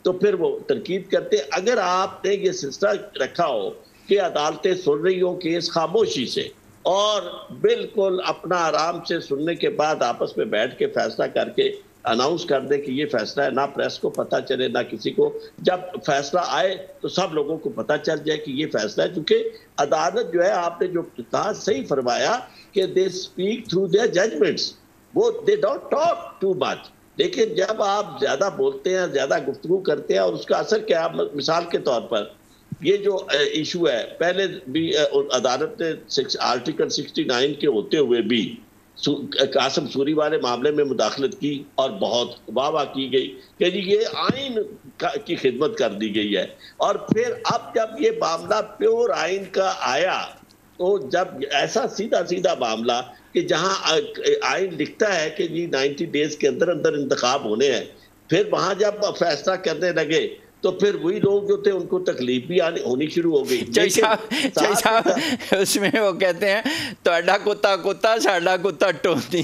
تو پھر وہ تنقید کرتے ہیں. اگر آپ نے یہ سلسلہ رکھا ہو کہ عدالتیں سن رہی ہوں کیس خاموشی سے اور بالکل اپنا آرام سے سننے کے بعد آپس میں بیٹھ کے فیصلہ کر کے اناؤنس کر دے کہ یہ فیصلہ ہے, نہ پریس کو پتہ چلے نہ کسی کو, جب فیصلہ آئے تو سب لوگوں کو پتہ چل جائے کہ یہ فیصلہ ہے. کیونکہ عدالت جو ہے, آپ نے جو کہا صحیح فرمایا کہ they speak through their judgments, وہ they don't talk too much. لیکن جب آپ زیادہ بولتے ہیں, زیادہ گفتگو کرتے ہیں, اور اس کا اثر کیا, مثال کے طور پر یہ جو ایشو ہے, پہلے بھی عدالت نے آرٹیکل سکسٹی نائن کے ہوتے ہوئے بھی قاسم سوری والے معاملے میں مداخلت کی اور بہت واہ واہ کی گئی کہ جی یہ آئین کی خدمت کر دی گئی ہے. اور پھر اب جب یہ معاملہ پیور آئین کا آیا, تو جب ایسا سیدھا سیدھا معاملہ کہ جہاں آئین لکھتا ہے کہ جی نائنٹی ڈیز کے اندر اندر انتخاب ہونے ہیں, پھر وہاں جب فیصلہ کرنے لگے تو پھر وہی لوگ جو تھے ان کو تکلیف بھی آنی ہونی شروع ہو گئی. چاہی صاحب صاحب اس میں وہ کہتے ہیں توڑا کتا کتا ساڑا کتا ٹوتی.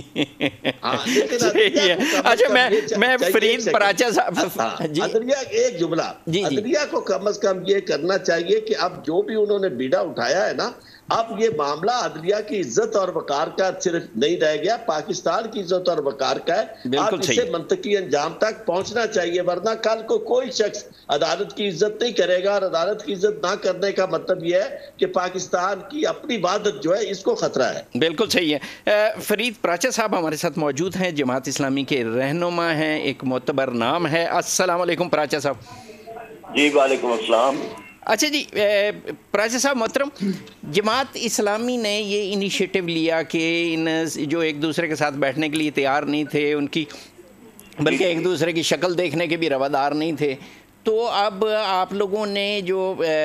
اچھا میں میں فرید پراچا صاحب, عدلیہ ایک جملہ, عدلیہ کو کم از کم یہ کرنا چاہیے کہ اب جو بھی انہوں نے بیڑا اٹھایا ہے نا, اب یہ معاملہ عدلیہ کی عزت اور وقار کا صرف نہیں رہ گیا, پاکستان کی عزت اور وقار کا ہے. اب اسے منطقی انجام تک پہنچنا چاہیے, ورنہ کل کو کوئی شخص عدالت کی عزت نہیں کرے گا, اور عدالت کی عزت نہ کرنے کا مطلب یہ ہے کہ پاکستان کی اپنی وحدت جو ہے اس کو خطرہ ہے. بالکل صحیح ہے. فرید پراچا صاحب ہمارے ساتھ موجود ہیں, جماعت اسلامی کے رہنما ہیں, ایک معتبر نام ہے. السلام علیکم پراچا صاحب. جی وعلیکم السلام. اچھا جی پراچا صاحب محترم, جماعت اسلامی نے یہ انیشیٹو لیا کہ ان جو ایک دوسرے کے ساتھ بیٹھنے کے لیے تیار نہیں تھے, ان کی بلکہ ایک دوسرے کی شکل دیکھنے کے بھی روادار نہیں تھے, تو اب آپ لوگوں نے جو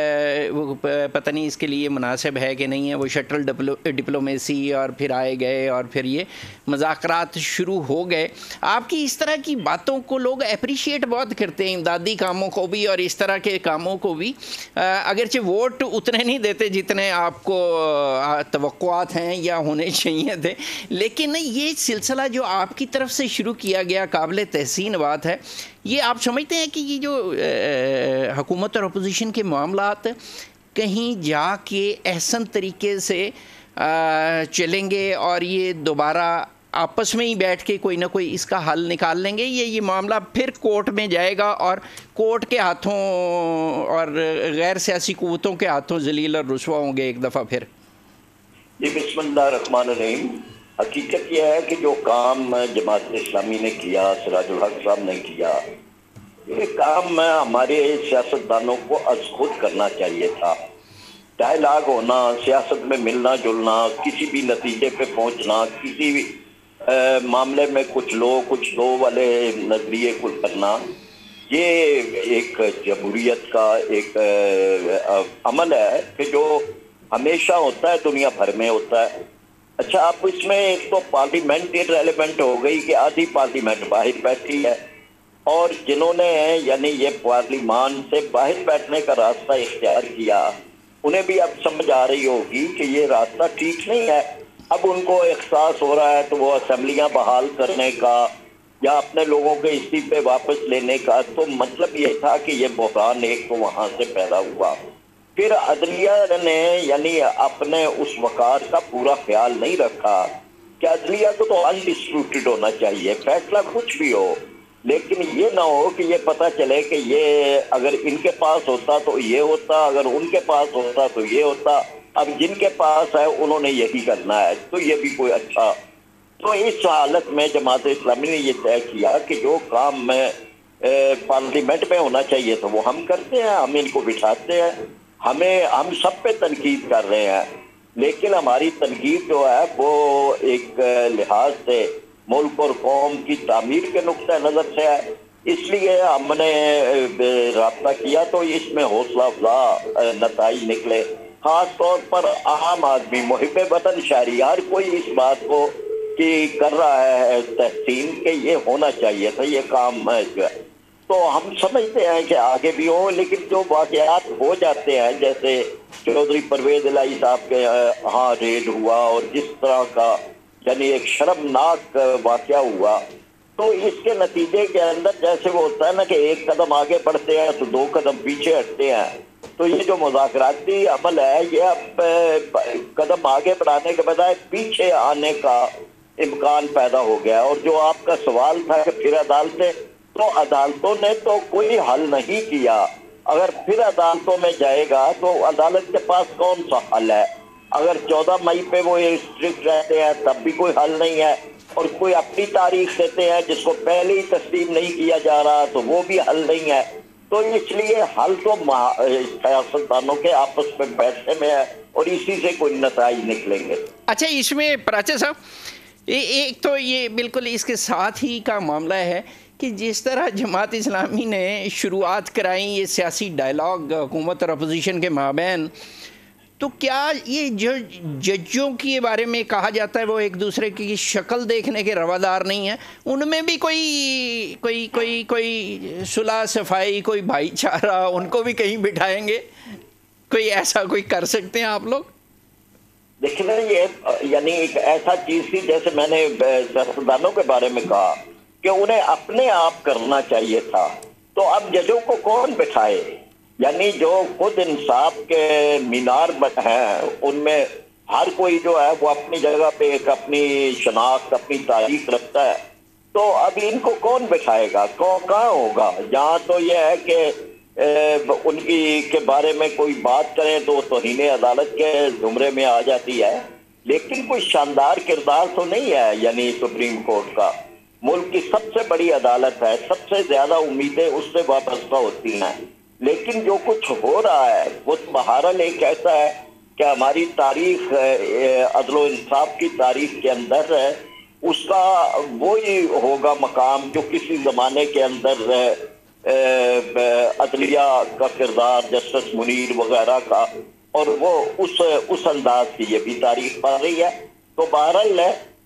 پتہ نہیں اس کے لیے مناسب ہے کہ نہیں ہے, وہ شٹل ڈپلومیسی اور پھر آئے گئے اور پھر یہ مذاکرات شروع ہو گئے. آپ کی اس طرح کی باتوں کو لوگ اپریشیٹ بہت کرتے ہیں, امدادی کاموں کو بھی اور اس طرح کے کاموں کو بھی, اگرچہ ووٹ اتنے نہیں دیتے جتنے آپ کو توقعات ہیں یا ہونے چاہیے تھے, لیکن یہ سلسلہ جو آپ کی طرف سے شروع کیا گیا قابل تحسین بات ہے. یہ آپ سمجھتے ہیں کہ یہ جو حکومت اور اپوزیشن کے معاملات کہیں جا کے احسن طریقے سے چلیں گے اور یہ دوبارہ آپس میں ہی بیٹھ کے کوئی نہ کوئی اس کا حل نکال لیں گے, یہ یہ معاملہ پھر کورٹ میں جائے گا اور کورٹ کے ہاتھوں اور غیر سیاسی قوتوں کے ہاتھوں ذلیل اور رسوا ہوں گے ایک دفعہ پھر؟ جی بسم اللہ الرحمن الرحیم. حقیقت یہ ہے کہ جو کام جماعت اسلامی نے کیا, سراج الحق صاحب نے کیا, یہ کام ہمارے سیاستدانوں کو از خود کرنا چاہیے تھا. ڈائلاگ ہونا, سیاست میں ملنا جلنا, کسی بھی نتیجے پہ پہنچنا, کسی بھی معاملے میں کچھ لو کچھ دو والے نظریے کو کرنا, یہ ایک جمہوریت کا ایک عمل ہے کہ جو ہمیشہ ہوتا ہے, دنیا بھر میں ہوتا ہے. اچھا اب اس میں ایک تو پارلیمنٹ ریلیونٹ ہو گئی کہ آدھی پارلیمنٹ باہر بیٹھی ہے, اور جنہوں نے یعنی یہ پارلیمان سے باہر بیٹھنے کا راستہ اختیار کیا, انہیں بھی اب سمجھ آ رہی ہوگی کہ یہ راستہ ٹھیک نہیں ہے. اب ان کو احساس ہو رہا ہے تو وہ اسمبلیاں بحال کرنے کا یا اپنے لوگوں کے استعفے واپس لینے کا, تو مطلب یہ تھا کہ یہ بحران ایک تو وہاں سے پیدا ہوا. پھر عدلیہ نے یعنی اپنے اس وقار کا پورا خیال نہیں رکھا کہ عدلیہ کو تو انڈسپیوٹڈ ہونا چاہیے, فیصلہ کچھ بھی ہو, لیکن یہ نہ ہو کہ یہ پتہ چلے کہ یہ اگر ان کے پاس ہوتا تو یہ ہوتا, اگر ان کے پاس ہوتا تو یہ ہوتا, اب جن کے پاس ہے انہوں نے یہی کرنا ہے, تو یہ بھی کوئی اچھا. تو اس حالت میں جماعت اسلامی نے یہ طے کیا کہ جو کام میں پارلیمنٹ میں ہونا چاہیے تو وہ ہم کرتے ہیں, ہم ان کو بٹھاتے ہیں. ہمیں ہم سب پہ تنقید کر رہے ہیں, لیکن ہماری تنقید جو ہے وہ ایک لحاظ سے ملک اور قوم کی تعمیر کے نقطہ نظر سے ہے. اس لیے ہم نے رابطہ کیا تو اس میں حوصلہ افزا نتائج نکلے, خاص طور پر عام آدمی محب وطن شہری ہر کوئی اس بات کو کہ کر رہا ہے تحسین کہ یہ ہونا چاہیے تھا یہ کام جو ہے. تو ہم سمجھتے ہیں کہ آگے بھی ہوں, لیکن جو واقعات ہو جاتے ہیں جیسے چودھری پرویز الہی صاحب کے ہاں ریڈ ہوا اور جس طرح کا یعنی ایک شرمناک واقعہ ہوا, تو اس کے نتیجے کے اندر جیسے وہ ہوتا ہے نا کہ ایک قدم آگے بڑھتے ہیں تو دو قدم پیچھے ہٹتے ہیں، تو یہ جو مذاکراتی عمل ہے یہ اب قدم آگے بڑھانے کے بجائے پیچھے آنے کا امکان پیدا ہو گیا. اور جو آپ کا سوال تھا کہ پھر عدالتیں، تو عدالتوں نے تو کوئی حل نہیں کیا. اگر پھر عدالتوں میں جائے گا تو عدالت کے پاس کون سا حل ہے؟ اگر چودہ مئی پہ وہ اسٹرکٹ رہتے ہیں تب بھی کوئی حل نہیں ہے، اور کوئی اپنی تاریخ دیتے ہیں جس کو پہلے ہی تسلیم نہیں کیا جا رہا تو وہ بھی حل نہیں ہے. تو اس لیے حل تو سیاستدانوں کے آپس میں بیٹھنے میں ہے اور اسی سے کوئی نتائج نکلیں گے. اچھا، اس میں پراچا صاحب ایک تو یہ بالکل اس کے ساتھ ہی کا معاملہ ہے کہ جس طرح جماعت اسلامی نے شروعات کرائیں یہ سیاسی ڈائلاگ حکومت اور اپوزیشن کے مابین، تو کیا یہ جو ججوں کے بارے میں کہا جاتا ہے وہ ایک دوسرے کی شکل دیکھنے کے روادار نہیں ہیں، ان میں بھی کوئی کوئی کوئی کوئی صلح صفائی، کوئی بھائی چارہ ان کو بھی کہیں بٹھائیں گے؟ کوئی ایسا کوئی کر سکتے ہیں آپ لوگ؟ دیکھیں نا، یہ یعنی ایک ایسا چیز تھی جیسے میں نے سیاستدانوں کے بارے میں کہا کہ انہیں اپنے آپ کرنا چاہیے تھا. تو اب ججوں کو کون بٹھائے؟ یعنی جو خود انصاف کے مینار ہیں ان میں ہر کوئی جو ہے وہ اپنی جگہ پہ ایک اپنی شناخت، اپنی تاریخ رکھتا ہے. تو اب ان کو کون بٹھائے گا؟ کہاں ہوگا؟ یہاں تو یہ ہے کہ ان کی کے بارے میں کوئی بات کریں تو توہین عدالت کے زمرے میں آ جاتی ہے، لیکن کوئی شاندار کردار تو نہیں ہے. یعنی سپریم کورٹ کا ملک کی سب سے بڑی عدالت ہے، سب سے زیادہ امیدیں اس سے وابستہ ہوتی ہیں. لیکن جو کچھ ہو رہا ہے وہ بہرحال ایک ایسا ہے کہ ہماری تاریخ، عدل و انصاف کی تاریخ کے اندر ہے، اس کا وہی ہوگا مقام جو کسی زمانے کے اندر عدلیہ کا کردار، جسٹس منیر وغیرہ کا، اور وہ اس اس انداز کی یہ بھی تاریخ پڑ رہی ہے. تو بہرحال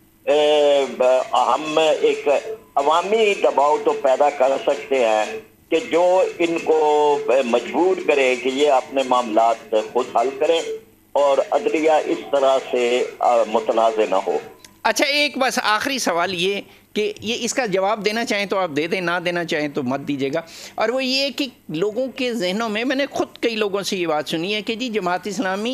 ہم ایک عوامی دباؤ تو پیدا کر سکتے ہیں کہ جو ان کو مجبور کرے کہ یہ اپنے معاملات خود حل کریں اور عدلیہ اس طرح سے متنازع نہ ہو. اچھا، ایک بس آخری سوال یہ کہ یہ اس کا جواب دینا چاہیں تو آپ دے دیں، نہ دینا چاہیں تو مت دیجیے گا. اور وہ یہ کہ لوگوں کے ذہنوں میں، میں نے خود کئی لوگوں سے یہ بات سنی ہے کہ جی جماعت اسلامی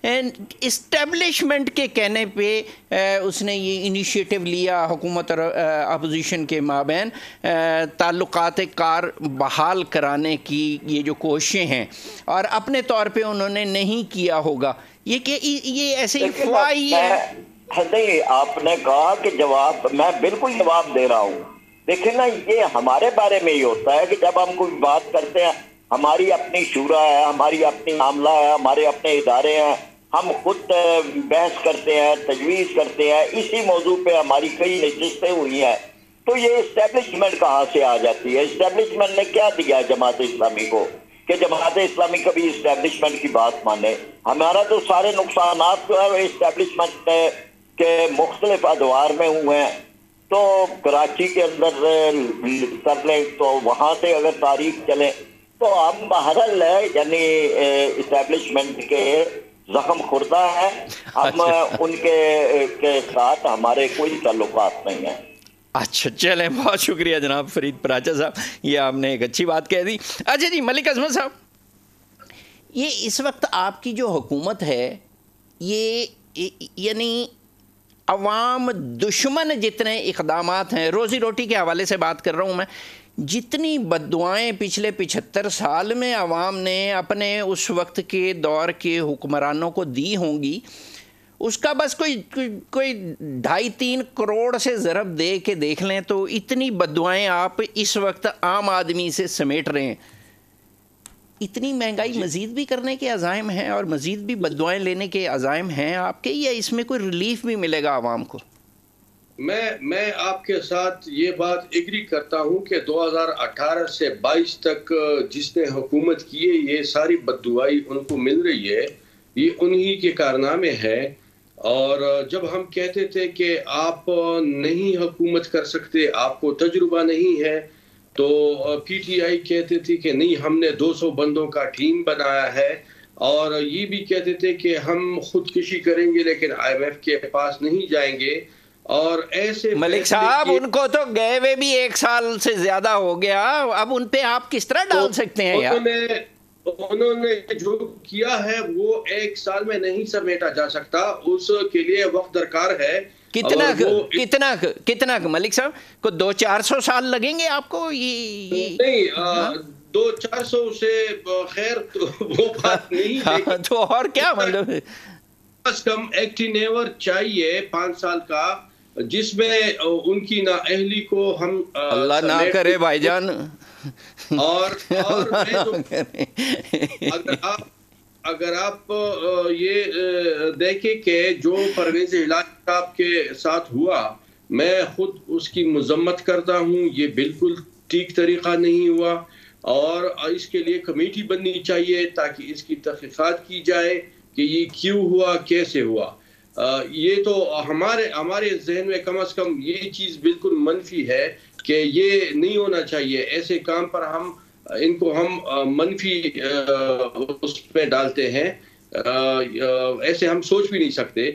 اسٹیبلشمنٹ کے کہنے پہ اس نے یہ انیشیٹو لیا حکومت اور اپوزیشن کے مابین تعلقات کار بحال کرانے کی یہ جو کوششیں ہیں، اور اپنے طور پہ انہوں نے نہیں کیا ہوگا. یہ کہ یہ ایسے ہی فواہی ہے. نہیں، آپ نے کہا کہ جواب، میں بالکل جواب دے رہا ہوں. دیکھیں نا، یہ ہمارے بارے میں ہی ہوتا ہے کہ جب ہم کوئی بات کرتے ہیں، ہماری اپنی شورا ہے، ہماری اپنی معاملہ ہے، ہمارے اپنے ادارے ہیں، ہم خود بحث کرتے ہیں، تجویز کرتے ہیں، اسی موضوع پہ ہماری کئی نشستیں ہوئی ہیں. تو یہ اسٹیبلشمنٹ کہاں سے آ جاتی ہے؟ اسٹیبلشمنٹ نے کیا دیا جماعت اسلامی کو کہ جماعت اسلامی کبھی اسٹیبلشمنٹ کی بات مانے؟ ہمارا تو سارے نقصانات جو ہے اسٹیبلشمنٹ کے مختلف ادوار میں ہوئے ہیں. تو کراچی کے اندر کر لیں تو وہاں سے اگر تاریخ چلیں تو ہم بہرحال ہے یعنی اسٹیبلشمنٹ کے زخم خوردہ ہیں. ہم ان کے کے ساتھ ہمارے کوئی تعلقات نہیں ہیں. اچھا، چلیں، بہت شکریہ جناب فرید پراچا صاحب، یہ آپ نے ایک اچھی بات کہہ دی. اچھا جی، ملک عظمت صاحب، یہ اس وقت آپ کی جو حکومت ہے یہ یعنی عوام دشمن جتنے اقدامات ہیں، روزی روٹی کے حوالے سے بات کر رہا ہوں میں، جتنی بد دعائیں پچھلے پچہتر سال میں عوام نے اپنے اس وقت کے دور کے حکمرانوں کو دی ہوں گی، اس کا بس کوئی کوئی ڈھائی تین کروڑ سے ضرب دے کے دیکھ لیں تو اتنی بد دعائیں آپ اس وقت عام آدمی سے سمیٹ رہے ہیں. اتنی مہنگائی مزید بھی کرنے کے عزائم ہیں اور مزید بھی بد دعائیں لینے کے عزائم ہیں آپ کے، یا اس میں کوئی ریلیف بھی ملے گا عوام کو؟ میں میں آپ کے ساتھ یہ بات ایگری کرتا ہوں کہ دو ہزار اٹھارہ سے بائیس تک جس نے حکومت کی ہے یہ ساری بد دعائی ان کو مل رہی ہے، یہ انہی کے کارنامے ہیں. اور جب ہم کہتے تھے کہ آپ نہیں حکومت کر سکتے، آپ کو تجربہ نہیں ہے، تو پی ٹی آئی کہتے تھے کہ نہیں ہم نے دو سو بندوں کا ٹیم بنایا ہے، اور یہ بھی کہتے تھے کہ ہم خودکشی کریں گے لیکن آئی ایم ایف کے پاس نہیں جائیں گے. اور ایسے ملک صاحب ان کو تو گئے ہوئے بھی ایک سال سے زیادہ ہو گیا، اب ان پہ آپ کس طرح ڈال سکتے ہیں یار؟ انہوں نے جو کیا ہے وہ ایک سال میں نہیں سمیٹا جا سکتا، اس کے لیے وقت درکار ہے. کتنا کتنا کتنا ملک صاحب کو دو چار سو سال لگیں گے آپ کو؟ یہ نہیں، دو چار سو سے خیر تو وہ بات نہیں، تو اور کیا مطلب کم کم ایکٹینیور چاہیے پانچ سال کا، جس میں ان کی نااہلی کو ہم اللہ نہ کرے بھائی جان. اور اگر آپ اگر آپ یہ دیکھیں کہ جو پرویز الہی صاحب کے ساتھ ہوا، میں خود اس کی مذمت کرتا ہوں، یہ بالکل ٹھیک طریقہ نہیں ہوا، اور اس کے لیے کمیٹی بننی چاہیے تاکہ اس کی تحقیقات کی جائے کہ یہ کیوں ہوا، کیسے ہوا. یہ تو ہمارے ہمارے ذہن میں کم از کم یہ چیز بالکل منفی ہے کہ یہ نہیں ہونا چاہیے. ایسے کام پر ہم ان کو ہم منفی اس پہ ڈالتے ہیں، ایسے ہم سوچ بھی نہیں سکتے.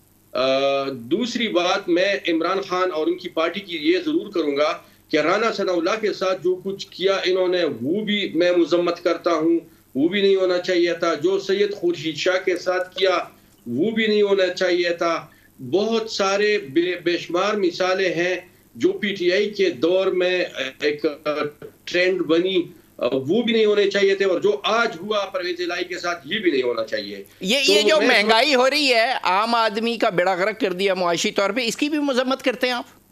دوسری بات، میں عمران خان اور ان کی پارٹی کی یہ ضرور کروں گا کہ رانا ثناء اللہ کے ساتھ جو کچھ کیا انہوں نے، وہ بھی میں مذمت کرتا ہوں، وہ بھی نہیں ہونا چاہیے تھا. جو سید خورشید شاہ کے ساتھ کیا وہ بھی نہیں ہونا چاہیے تھا. بہت سارے بے شمار مثالیں ہیں جو پی ٹی آئی کے دور میں ایک ٹرینڈ بنی، وہ بھی نہیں ہونے چاہیے تھے، اور جو آج ہوا پرویز الہی کے ساتھ یہ بھی نہیں ہونا چاہیے. یہ یہ جو مہنگائی ہو رہی ہے، عام آدمی کا بیڑا غرق کر دیا معاشی طور پہ، اس کی بھی مذمت کرتے ہیں آپ؟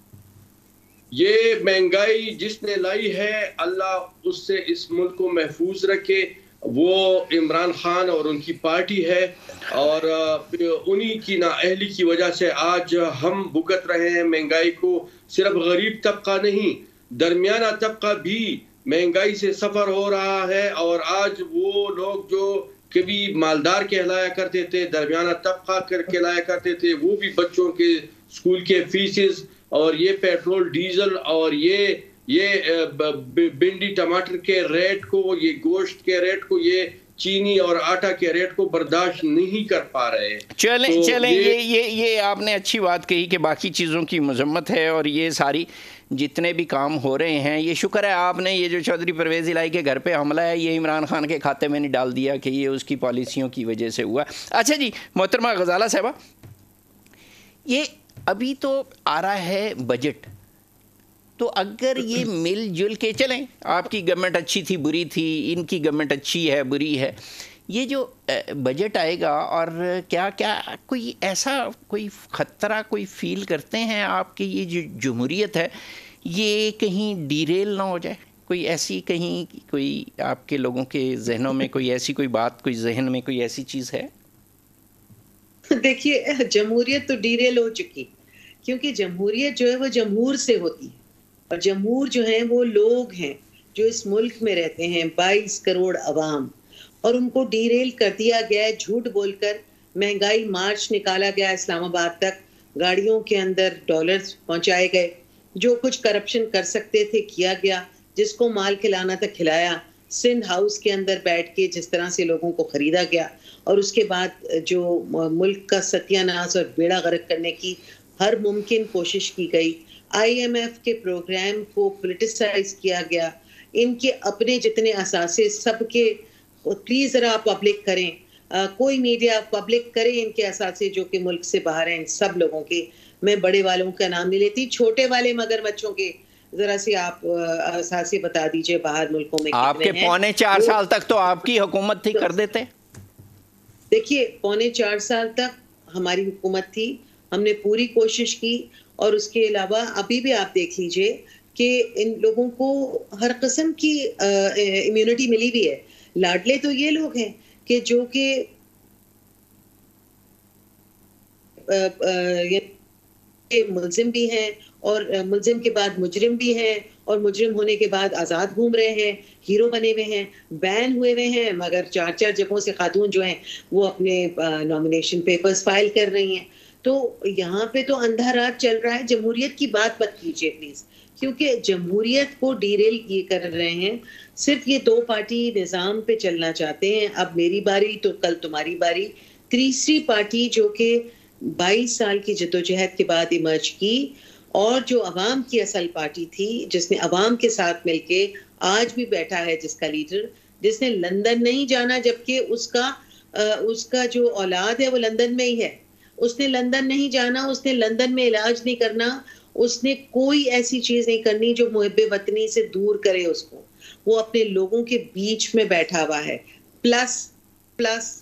یہ مہنگائی جس نے لائی ہے، اللہ اس سے اس ملک کو محفوظ رکھے، وہ عمران خان اور ان کی پارٹی ہے، اور انہی کی نااہلی کی وجہ سے آج ہم بھگت رہے ہیں مہنگائی کو. صرف غریب طبقہ نہیں، درمیانہ طبقہ بھی مہنگائی سے سفر ہو رہا ہے. اور آج وہ لوگ جو کبھی مالدار کہلایا کرتے تھے، درمیانہ طبقہ کہلایا کرتے تھے، وہ بھی بچوں کے اسکول کے فیسز اور یہ پیٹرول ڈیزل اور یہ یہ بھنڈی ٹماٹر کے ریٹ کو، یہ گوشت کے ریٹ کو، یہ چینی اور آٹا کے ریٹ کو برداشت نہیں کر پا رہے. چلیں چلیں یہ یہ یہ آپ نے اچھی بات کہی کہ باقی چیزوں کی مذمت ہے، اور یہ ساری جتنے بھی کام ہو رہے ہیں، یہ شکر ہے آپ نے یہ جو چودھری پرویز الہی کے گھر پہ حملہ ہے یہ عمران خان کے کھاتے میں نہیں ڈال دیا کہ یہ اس کی پالیسیوں کی وجہ سے ہوا. اچھا جی محترمہ غزالہ صاحبہ، یہ ابھی تو آ رہا ہے بجٹ، تو اگر یہ مل جل کے چلیں، آپ کی گورنمنٹ اچھی تھی بری تھی، ان کی گورنمنٹ اچھی ہے بری ہے، یہ جو بجٹ آئے گا، اور کیا کیا کوئی ایسا کوئی خطرہ کوئی فیل کرتے ہیں آپ کہ یہ جو جمہوریت ہے یہ کہیں ڈیریل نہ ہو جائے؟ کوئی ایسی کہیں کوئی آپ کے لوگوں کے ذہنوں میں کوئی ایسی کوئی بات، کوئی ذہن میں کوئی ایسی چیز ہے؟ دیکھیے، جمہوریت تو ڈیریل ہو چکی، کیونکہ جمہوریت جو ہے وہ جمہور سے ہوتی ہے، اور جمہور جو ہیں وہ لوگ ہیں جو اس ملک میں رہتے ہیں، بائیس کروڑ عوام، اور ان کو ڈیریل کر دیا گیا ہے جھوٹ بول کر. مہنگائی مارچ نکالا گیا اسلام آباد تک، گاڑیوں کے اندر ڈالرز پہنچائے گئے، جو کچھ کرپشن کر سکتے تھے کیا گیا، جس کو مال کھلانا تھا کھلایا. سندھ ہاؤس کے اندر بیٹھ کے جس طرح سے لوگوں کو خریدا گیا، اور اس کے بعد جو ملک کا ستیہ ناش اور بیڑا غرق کرنے کی ہر ممکن کوشش کی گئی. آئی ایم ایف کے پروگرام کو پولیٹیسائز کیا گیا. ان کے اپنے جتنے اثاثے سب کے پلیز ذرا آپ پبلک کریں، آ, کوئی میڈیا پبلک کرے ان کے اثاثے جو کہ ملک سے باہر ہیں، ان سب لوگوں کے. میں بڑے والوں کا نام نہیں لیتی، چھوٹے والے مگر بچوں کے ذرا سی آپ اثاثے بتا دیجئے باہر ملکوں میں. آپ کے پونے چار سال تک تو آپ کی حکومت تھی، کر دیتے. دیکھیے پونے چار سال تک ہماری حکومت تھی، ہم نے پوری کوشش کی، اور اس کے علاوہ ابھی بھی آپ دیکھ لیجئے کہ ان لوگوں کو ہر قسم کی امیونٹی ملی ہوئی ہے. لاڈلے تو یہ لوگ ہیں کہ جو کہ ملزم بھی ہیں، اور ملزم کے بعد مجرم بھی ہیں، اور مجرم ہونے کے بعد آزاد گھوم رہے ہیں، ہیرو بنے ہوئے ہیں، بین ہوئے ہوئے ہیں، مگر چار چار جگہوں سے خاتون جو ہیں وہ اپنے نامینیشن پیپرز فائل کر رہی ہیں. تو یہاں پہ تو اندھا رات چل رہا ہے. جمہوریت کی بات مت کیجیے پلیز، کیونکہ جمہوریت کو ڈیریل یہ کر رہے ہیں. صرف یہ دو پارٹی نظام پہ چلنا چاہتے ہیں، اب میری باری تو کل تمہاری باری. تیسری پارٹی جو کہ بائیس سال کی جدوجہد کے بعد ایمرج کی، اور جو عوام کی اصل پارٹی تھی جس نے عوام کے ساتھ مل کے آج بھی بیٹھا ہے، جس کا لیڈر، جس نے لندن نہیں جانا جبکہ اس کا اس کا جو اولاد ہے وہ لندن میں ہی ہے، اس نے لندن نہیں جانا، اس نے لندن میں علاج نہیں کرنا، اس نے کوئی ایسی چیز نہیں کرنی جو محب وطنی سے دور کرے اس کو، وہ اپنے لوگوں کے بیچ میں بیٹھا ہوا ہے، پلس پلس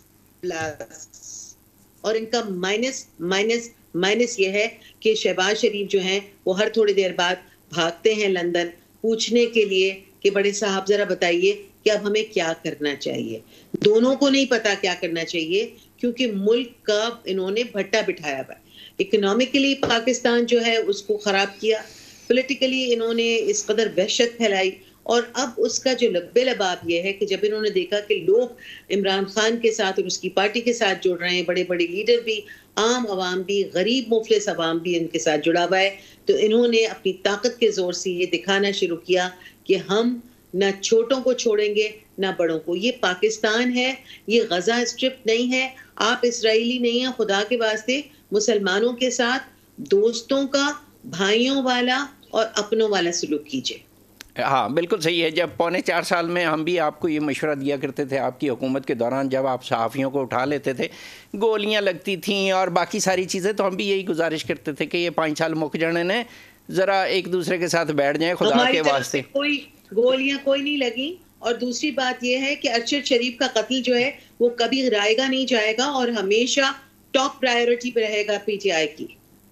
پلس اور ان کا مائنس مائنس مائنس یہ ہے کہ شہباز شریف جو ہیں وہ ہر تھوڑی دیر بعد بھاگتے ہیں لندن پوچھنے کے لیے کہ بڑے صاحب ذرا بتائیے کہ اب ہمیں کیا کرنا چاہیے. دونوں کو نہیں پتا کیا کرنا چاہیے کیونکہ ملک کا انہوں نے بھٹا بٹھایا ہوا ہے. اکنامکلی پاکستان جو ہے اس کو خراب کیا، پولیٹیکلی انہوں نے اس قدر وحشت پھیلائی، اور اب اس کا جو لبے لباب یہ ہے کہ جب انہوں نے دیکھا کہ لوگ عمران خان کے ساتھ اور اس کی پارٹی کے ساتھ جڑ رہے ہیں، بڑے بڑے لیڈر بھی، عام عوام بھی، غریب مفلس عوام بھی ان کے ساتھ جڑا ہوا ہے، تو انہوں نے اپنی طاقت کے زور سے یہ دکھانا شروع کیا کہ ہم نہ چھوٹوں کو چھوڑیں گے نہ بڑوں کو. یہ پاکستان ہے، یہ غزہ اسٹرپ نہیں ہے. آپ اسرائیلی نہیں ہیں، خدا کے واسطے مسلمانوں کے ساتھ دوستوں کا، بھائیوں والا اور اپنوں والا سلوک کیجیے. ہاں بالکل صحیح ہے. جب پونے چار سال میں ہم بھی آپ کو یہ مشورہ دیا کرتے تھے آپ کی حکومت کے دوران، جب آپ صحافیوں کو اٹھا لیتے تھے، گولیاں لگتی تھیں اور باقی ساری چیزیں، تو ہم بھی یہی گزارش کرتے تھے کہ یہ پانچ سال مک جانے نے، ذرا ایک دوسرے کے ساتھ بیٹھ جائیں خدا کے واسطے. کوئی گولیاں کوئی نہیں لگی. اور دوسری بات یہ ہے کہ ارشد شریف کا قتل جو ہے وہ کبھی رائے گا نہیں جائے گا اور ہمیشہ ٹاپ پرائیورٹی پہ رہے گا پی ٹی آئی کی.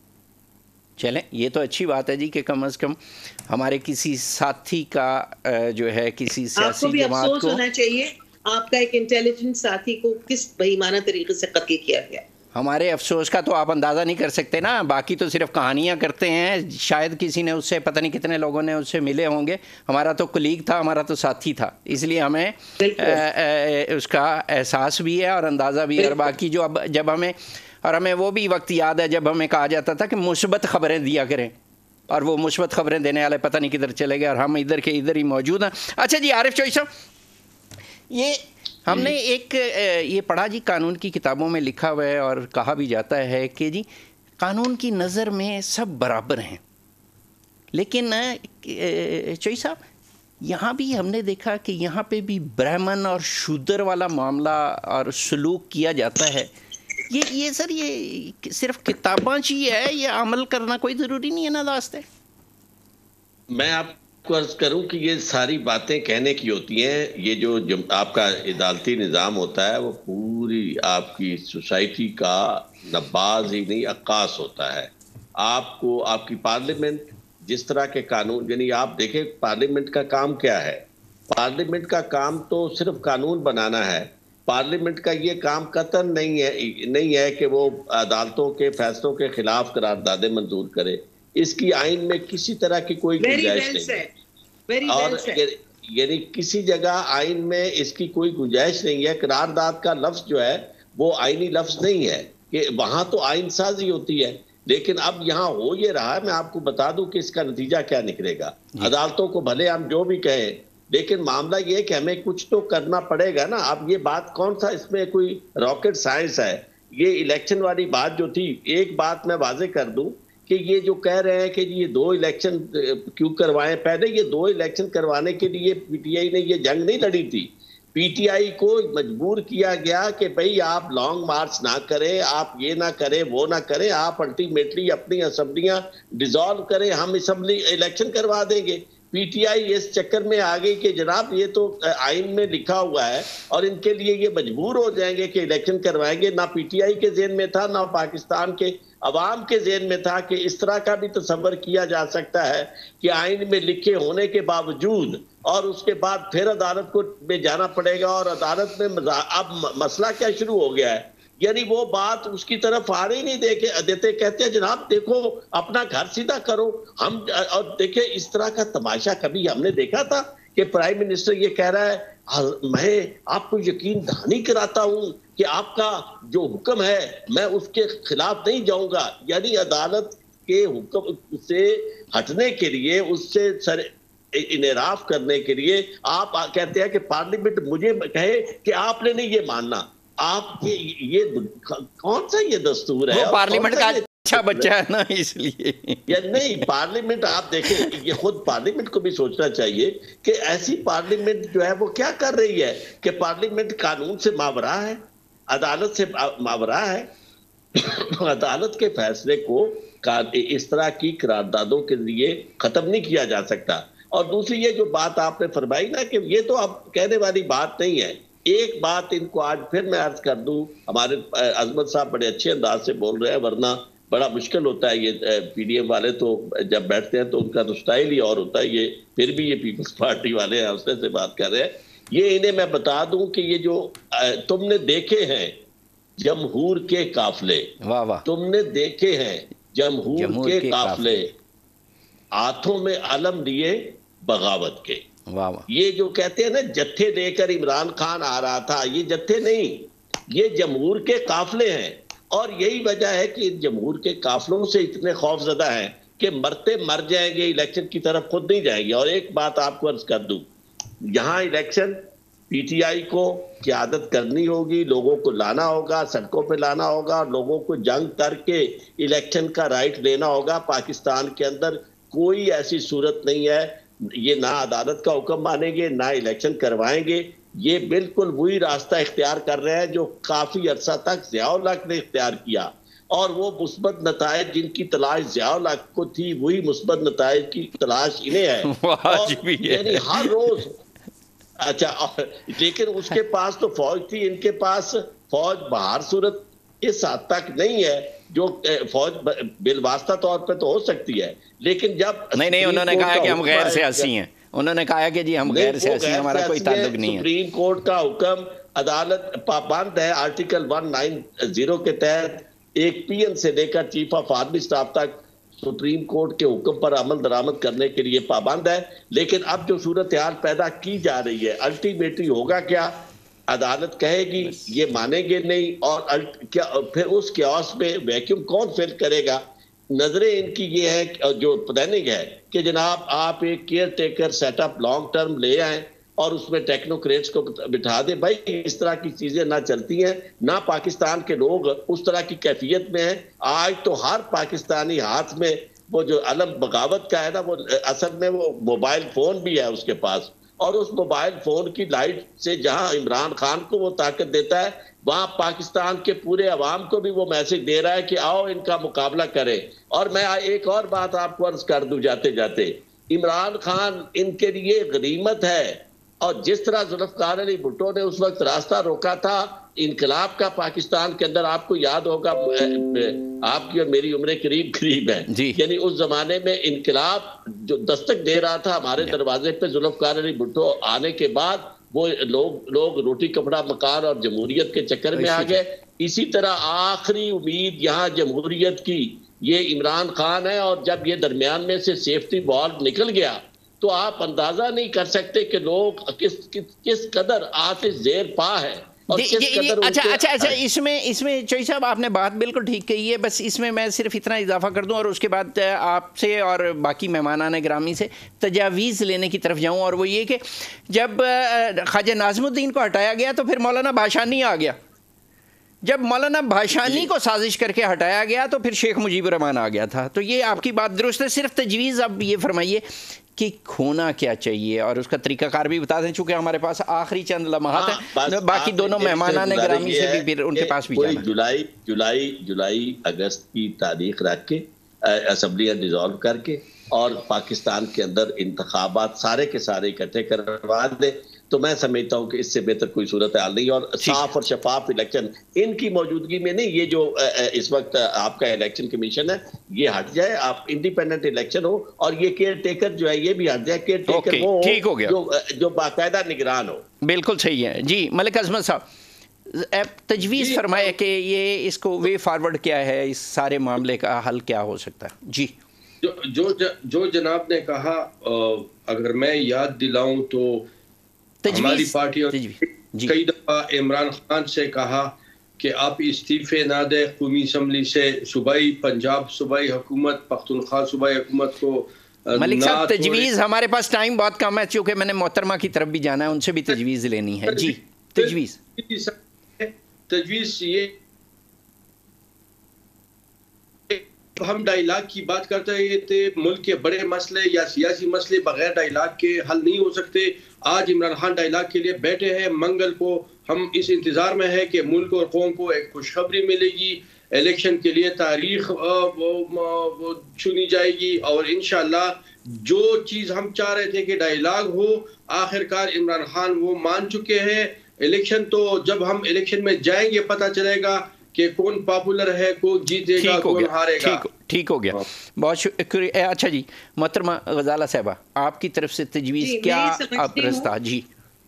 چلیں یہ تو اچھی بات ہے جی کہ کم از کم ہمارے کسی ساتھی کا جو ہے کسی سیاسی جماعت کو، آپ کو بھی افسوس ہونا چاہیے آپ کا ایک انٹیلیجنٹ ساتھی کو کس بےایمانہ طریقے سے قتل کیا گیا. ہمارے افسوس کا تو آپ اندازہ نہیں کر سکتے نا، باقی تو صرف کہانیاں کرتے ہیں. شاید کسی نے اس سے، پتہ نہیں کتنے لوگوں نے اس سے ملے ہوں گے. ہمارا تو کلیگ تھا، ہمارا تو ساتھی تھا، اس لیے ہمیں اس کا احساس بھی ہے اور اندازہ بھی ہے. اور باقی جو اب جب ہمیں، اور ہمیں وہ بھی وقت یاد ہے جب ہمیں کہا جاتا تھا کہ مثبت خبریں دیا کریں، اور وہ مثبت خبریں دینے والے پتہ نہیں کدھر چلے گئے اور ہم ادھر کے ادھر ہی موجود ہیں. اچھا جی عارف چوئی صاحب، یہ ہم نے ایک یہ پڑھا جی، قانون کی کتابوں میں لکھا ہوا ہے اور کہا بھی جاتا ہے کہ جی قانون کی نظر میں سب برابر ہیں، لیکن چوئی صاحب یہاں بھی ہم نے دیکھا کہ یہاں پہ بھی برہمن اور شودر والا معاملہ اور سلوک کیا جاتا ہے. یہ یہ سر یہ صرف کتاباں چی ہے، یہ عمل کرنا کوئی ضروری نہیں ہے نا واسطے؟ میں آپ کو عرض کروں کہ یہ ساری باتیں کہنے کی ہوتی ہیں. یہ جو آپ کا عدالتی نظام ہوتا ہے وہ پوری آپ کی سوسائٹی کا نباز ہی نہیں عکاس ہوتا ہے. آپ کو آپ کی پارلیمنٹ جس طرح کے قانون، یعنی آپ دیکھیں پارلیمنٹ کا کام کیا ہے. پارلیمنٹ کا کام تو صرف قانون بنانا ہے. پارلیمنٹ کا یہ کام قطعاً نہیں ہے نہیں ہے کہ وہ عدالتوں کے فیصلوں کے خلاف قراردادیں منظور کرے. اس کی آئین میں کسی طرح کی کوئی گنجائش نہیں ہے، اور یعنی کسی جگہ آئین میں اس کی کوئی گنجائش نہیں ہے. قرارداد کا لفظ جو ہے وہ آئینی لفظ نہیں ہے کہ وہاں تو آئین سازی ہوتی ہے. لیکن اب یہاں ہو یہ رہا ہے، میں آپ کو بتا دوں کہ اس کا نتیجہ کیا نکلے گا. عدالتوں کو بھلے ہم جو بھی کہیں، لیکن معاملہ یہ کہ ہمیں کچھ تو کرنا پڑے گا نا. اب یہ بات کون سا اس میں کوئی راکٹ سائنس ہے؟ یہ الیکشن والی بات جو تھی، ایک بات میں واضح کر دوں کہ یہ جو کہہ رہے ہیں کہ یہ دو الیکشن کیوں کروائیں، پہلے یہ دو الیکشن کروانے کے لیے پی ٹی آئی نے یہ جنگ نہیں لڑی تھی. پی ٹی آئی کو مجبور کیا گیا کہ بھئی آپ لانگ مارچ نہ کریں، آپ یہ نہ کریں وہ نہ کریں، آپ الٹیمیٹلی اپنی اسمبلیاں ڈیزالو کریں، ہم اسمبلی الیکشن کروا دیں گے. پی ٹی آئی اس چکر میں آ گئی کہ جناب یہ تو آئین میں لکھا ہوا ہے اور ان کے لیے یہ مجبور ہو جائیں گے کہ الیکشن کروائیں گے. نہ پی ٹی آئی کے ذہن میں تھا، نہ پاکستان کے عوام کے ذہن میں تھا کہ اس طرح کا بھی تصور کیا جا سکتا ہے کہ آئین میں لکھے ہونے کے باوجود اور اس کے بعد پھر عدالت کو میں جانا پڑے گا. اور عدالت میں اب مسئلہ کیا شروع ہو گیا ہے، یعنی وہ بات اس کی طرف آ رہی نہیں دیکھے دیتے. کہتے ہیں جناب دیکھو اپنا گھر سیدھا کرو. ہم اور دیکھیں اس طرح کا تماشا کبھی ہم نے دیکھا تھا کہ پرائم منسٹر یہ کہہ رہا ہے میں آپ کو یقین دہانی کراتا ہوں کہ آپ کا جو حکم ہے میں اس کے خلاف نہیں جاؤں گا. یعنی عدالت کے حکم سے ہٹنے کے لیے، اس سے سر انحراف کرنے کے لیے آپ کہتے ہیں کہ پارلیمنٹ مجھے کہے کہ آپ نے نہیں یہ ماننا. آپ یہ کون سا یہ دستور ہے؟ پارلیمنٹ کا اچھا بچہ ہے نا اس لیے یا نہیں. پارلیمنٹ آپ دیکھیں یہ خود پارلیمنٹ کو بھی سوچنا چاہیے کہ ایسی پارلیمنٹ جو ہے وہ کیا کر رہی ہے کہ پارلیمنٹ قانون سے ماورا ہے, عدالت سے ماورا ہے. عدالت کے فیصلے کو اس طرح کی قراردادوں کے لیے ختم نہیں کیا جا سکتا. اور دوسری یہ جو بات آپ نے فرمائی نا کہ یہ تو اب کہنے والی بات نہیں ہے. ایک بات ان کو آج پھر میں عرض کر دوں, ہمارے عظمت صاحب بڑے اچھے انداز سے بول رہے ہیں, ورنہ بڑا مشکل ہوتا ہے. یہ پی ڈی ایم والے تو جب بیٹھتے ہیں تو ان کا تو سٹائل ہی اور ہوتا ہے. یہ پھر بھی یہ پیپلز پارٹی والے ہیں حوصلے سے بات کر رہے ہیں. یہ انہیں میں بتا دوں کہ یہ جو تم نے دیکھے ہیں جمہور کے قافلے, واہ واہ, تم نے دیکھے ہیں جمہور کے قافلے, ہاتھوں میں علم لیے بغاوت کے. واہ واہ. یہ جو کہتے ہیں نا جتھے لے کر عمران خان آ رہا تھا, یہ جتھے نہیں, یہ جمہور کے قافلے ہیں. اور یہی وجہ ہے کہ جمہور کے قافلوں سے اتنے خوف زدہ ہیں کہ مرتے مر جائیں گے, الیکشن کی طرف خود نہیں جائیں گے. اور ایک بات آپ کو عرض کر دوں, یہاں الیکشن پی ٹی آئی کو قیادت کرنی ہوگی, لوگوں کو لانا ہوگا, سڑکوں پہ لانا ہوگا, لوگوں کو جنگ کر کے الیکشن کا رائٹ لینا ہوگا. پاکستان کے اندر کوئی ایسی صورت نہیں ہے, یہ نہ عدالت کا حکم مانیں گے نہ الیکشن کروائیں گے. یہ بالکل وہی راستہ اختیار کر رہے ہیں جو کافی عرصہ تک ضیاء الحق نے اختیار کیا, اور وہ مثبت نتائج جن کی تلاش ضیاء الحق کو تھی وہی مثبت نتائج کی تلاش انہیں ہے. یعنی ہر روز اچھا, لیکن اس کے پاس تو فوج تھی, ان کے پاس فوج بہر صورت اس حد تک نہیں ہے جو فوج بالواسطہ طور پہ تو ہو سکتی ہے, لیکن جب نہیں نہیں انہوں نے کہا کہ ہم غیر سیاسی ہیں, انہوں نے کہا کہ جی ہم غیر سیاسی ہیں, ہمارا کوئی تعلق نہیں ہے. سپریم کورٹ کا حکم, عدالت پابند ہے آرٹیکل ون نائنٹی کے تحت ایک پی این سے لے کر چیف آف آرمی اسٹاف تک سپریم کورٹ کے حکم پر عمل درآمد کرنے کے لیے پابند ہے. لیکن اب جو صورتحال پیدا کی جا رہی ہے, الٹیمیٹلی ہوگا کیا؟ عدالت کہے گی یہ مانیں گے نہیں, اور پھر اس کیوس میں ویکیوم کون فل کرے گا؟ نظریں ان کی یہ ہے جو پلاننگ ہے کہ جناب آپ ایک caretaker set up long term لے آئیں اور اس میں ٹیکنوکریٹس کو بٹھا دیں. بھائی اس طرح کی چیزیں نہ چلتی ہیں, نہ پاکستان کے لوگ اس طرح کی کیفیت میں ہیں. آج تو ہر پاکستانی ہاتھ میں وہ جو علم بغاوت کا ہے نا, وہ اصل میں وہ موبائل فون بھی ہے اس کے پاس, اور اس موبائل فون کی لائٹ سے جہاں عمران خان کو وہ طاقت دیتا ہے, وہاں پاکستان کے پورے عوام کو بھی وہ میسج دے رہا ہے کہ آؤ ان کا مقابلہ کریں. اور میں ایک اور بات آپ کو عرض کر دوں جاتے جاتے, عمران خان ان کے لیے غنیمت ہے. اور جس طرح ذوالفقار علی بھٹو نے اس وقت راستہ روکا تھا انقلاب کا پاکستان کے اندر, آپ کو یاد ہوگا, آپ کی اور میری عمریں قریب قریب ہیں, یعنی اس زمانے میں انقلاب جو دستک دے رہا تھا ہمارے دروازے پہ, ذوالفقار علی بھٹو آنے کے بعد وہ لوگ لوگ روٹی کپڑا مکان اور جمہوریت کے چکر میں آ گئے. اسی طرح آخری امید یہاں جمہوریت کی یہ عمران خان ہے, اور جب یہ درمیان میں سے سیفٹی والو نکل گیا تو آپ اندازہ نہیں کر سکتے کہ لوگ کس کس قدر آتش زیر پا ہے. اچھا اچھا اچھا اس میں اس میں چوئی صاحب آپ نے بات بالکل ٹھیک کہی ہے. بس اس میں میں صرف اتنا اضافہ کر دوں اور اس کے بعد آپ سے اور باقی مہمانان گرامی سے تجاویز لینے کی طرف جاؤں, اور وہ یہ کہ جب خواجہ ناظم الدین کو ہٹایا گیا تو پھر مولانا بھاشانی آ گیا. جب مولانا بھاشانی کو سازش کر کے ہٹایا گیا تو پھر شیخ مجیب الرحمان آ گیا تھا. تو یہ آپ کی بات درست ہے. صرف تجویز اب یہ فرمائیے کہ کھونا کیا چاہیے اور اس کا طریقہ کار بھی بتا دیں, چونکہ ہمارے پاس آخری چند لمحات ہیں, باقی دونوں مہمانان گرامی سے بھی پھر ان کے پاس بھی جانا. جولائی جولائی جولائی اگست کی تاریخ رکھ کے اسمبلیاں ڈیزالو کر کے اور پاکستان کے اندر انتخابات سارے کے سارے اکٹھے کروا دیں, تو میں سمجھتا ہوں کہ اس سے بہتر کوئی صورتحال نہیں. اور صاف اور شفاف الیکشن ان کی موجودگی میں نہیں, یہ جو اس وقت آپ کا الیکشن کمیشن ہے یہ ہٹ جائے, آپ انڈیپینڈنٹ الیکشن ہو, اور یہ کیئر ٹیکر جو ہے یہ بھی ہٹ جائے, کیئر ٹیکر وہ ہو جو جو باقاعدہ نگران ہو. بالکل صحیح ہے. جی ملک عظمت صاحب تجویز فرمائے کہ یہ اس کو وے فارورڈ کیا ہے, اس سارے معاملے کا حل کیا ہو سکتا ہے. جی جو جو جناب نے کہا, اگر میں یاد دلاؤں تو ہماری پارٹی کئی دفعہ عمران خان سے کہا کہ آپ استعفے نہ دیں قومی اسمبلی سے, صوبائی پنجاب صوبائی حکومت پختونخوا صوبائی حکومت کو. ملک صاحب تجویز, ہمارے پاس ٹائم بہت کم ہے چونکہ میں نے محترمہ کی طرف بھی جانا ہے, ان سے بھی تجویز لینی ہے. جی تجویز. تجویز یہ ہم ڈائیلاگ کی بات کرتے تھے، ملک کے بڑے مسئلے یا سیاسی مسئلے بغیر ڈائیلاگ کے حل نہیں ہو سکتے. آج عمران خان ڈائیلاگ کے لیے بیٹھے ہیں. منگل کو ہم اس انتظار میں ہے کہ ملک اور قوم کو ایک خوشخبری ملے گی، الیکشن کے لیے تاریخ چنی جائے گی، اور انشاءاللہ جو چیز ہم چاہ رہے تھے کہ ڈائیلاگ ہو، آخرکار عمران خان وہ مان چکے ہیں. الیکشن تو جب ہم الیکشن میں جائیں گے پتہ چلے گا کہ کون پاپولر ہے، کون جیتے گا، کون ہارے گا. ٹھیک ہو گیا، بہت شکریہ. اچھا جی محترمہ غزالہ صاحبہ، آپ کی طرف سے تجویز کیا اب رستہ؟ جی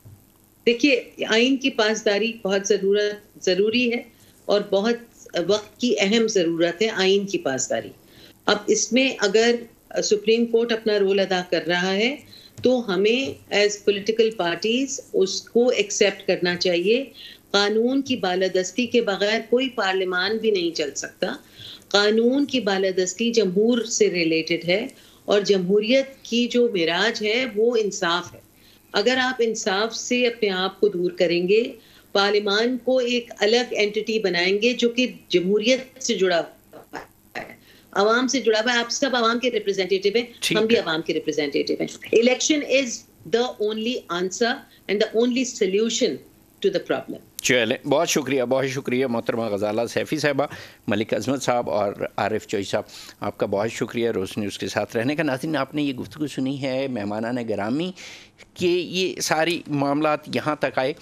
دیکھیے، آئین کی پاسداری بہت ضرورت ضروری ہے اور بہت وقت کی اہم ضرورت ہے آئین کی پاسداری. اب اس میں اگر سپریم کورٹ اپنا رول ادا کر رہا ہے تو ہمیں ایز پولیٹیکل پارٹیز اس کو ایکسیپٹ کرنا چاہیے. قانون کی بالادستی کے بغیر کوئی پارلیمان بھی نہیں چل سکتا. قانون کی بالادستی جمہور سے ریلیٹڈ ہے، اور جمہوریت کی جو معراج ہے وہ انصاف ہے. اگر آپ انصاف سے اپنے آپ کو دور کریں گے، پارلیمان کو ایک الگ اینٹی بنائیں گے جو کہ جمہوریت سے جڑا ہوا ہے، عوام سے جڑا ہوا ہے. آپ سب عوام کے ریپرزینٹیٹیو ہیں، ہم بھی عوام کے ریپرزینٹیٹیو ہیں. Election is the only answer and the only solution to the problem. چلیں، بہت شکریہ بہت شکریہ محترمہ غزالہ سیفی صاحبہ، ملک عظمت صاحب اور عارف چوئی صاحب، آپ کا بہت شکریہ روز نیوز کے ساتھ رہنے کا. ناظرین، آپ نے یہ گفتگو سنی ہے مہمانان گرامی کہ یہ ساری معاملات یہاں تک آئے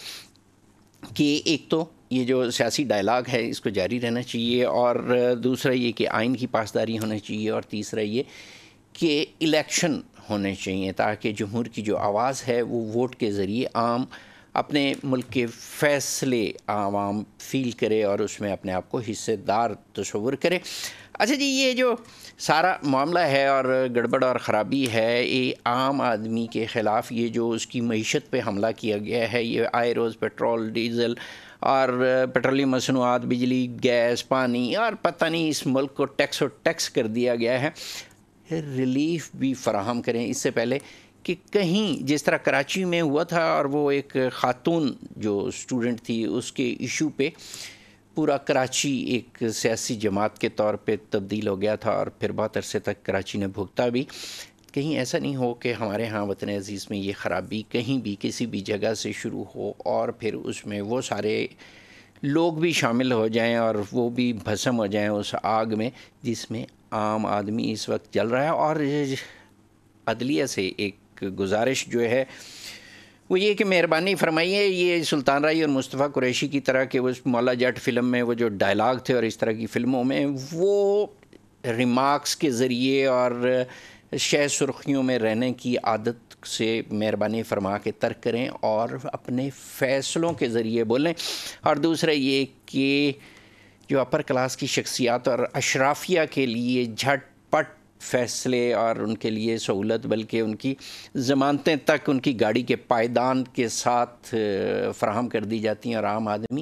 کہ ایک تو یہ جو سیاسی ڈائلاگ ہے اس کو جاری رہنا چاہیے، اور دوسرا یہ کہ آئین کی پاسداری ہونا چاہیے، اور تیسرا یہ کہ الیکشن ہونے چاہیے تاکہ جمہور کی جو آواز ہے وہ ووٹ کے ذریعے عام اپنے ملک کے فیصلے عوام فیل کرے اور اس میں اپنے آپ کو حصے دار تصور کرے. اچھا جی، یہ جو سارا معاملہ ہے اور گڑبڑ اور خرابی ہے، یہ عام آدمی کے خلاف یہ جو اس کی معیشت پہ حملہ کیا گیا ہے، یہ آئے روز پیٹرول، ڈیزل اور پیٹرولیم مصنوعات، بجلی، گیس، پانی، اور پتہ نہیں اس ملک کو ٹیکس اور ٹیکس کر دیا گیا ہے. ریلیف بھی فراہم کریں. اس سے پہلے کہ کہیں جس طرح کراچی میں ہوا تھا، اور وہ ایک خاتون جو اسٹوڈنٹ تھی اس کے ایشو پہ پورا کراچی ایک سیاسی جماعت کے طور پہ تبدیل ہو گیا تھا، اور پھر بہت عرصے تک کراچی نے بھگتا بھی. کہیں ایسا نہیں ہو کہ ہمارے ہاں وطن عزیز میں یہ خرابی کہیں بھی کسی بھی جگہ سے شروع ہو اور پھر اس میں وہ سارے لوگ بھی شامل ہو جائیں اور وہ بھی بھسم ہو جائیں اس آگ میں جس میں عام آدمی اس وقت جل رہا ہے. اور عدلیہ سے ایک گزارش جو ہے وہ یہ کہ مہربانی فرمائیے، یہ سلطان رائی اور مصطفیٰ قریشی کی طرح کہ وہ مولا جٹ فلم میں وہ جو ڈائلاگ تھے اور اس طرح کی فلموں میں وہ ریمارکس کے ذریعے اور شہ سرخیوں میں رہنے کی عادت سے مہربانی فرما کے ترک کریں اور اپنے فیصلوں کے ذریعے بولیں. اور دوسرا یہ کہ جو اپر کلاس کی شخصیات اور اشرافیہ کے لیے جھٹ پٹ فیصلے اور ان کے لیے سہولت بلکہ ان کی ضمانتیں تک ان کی گاڑی کے پائیدان کے ساتھ فراہم کر دی جاتی ہیں، اور عام آدمی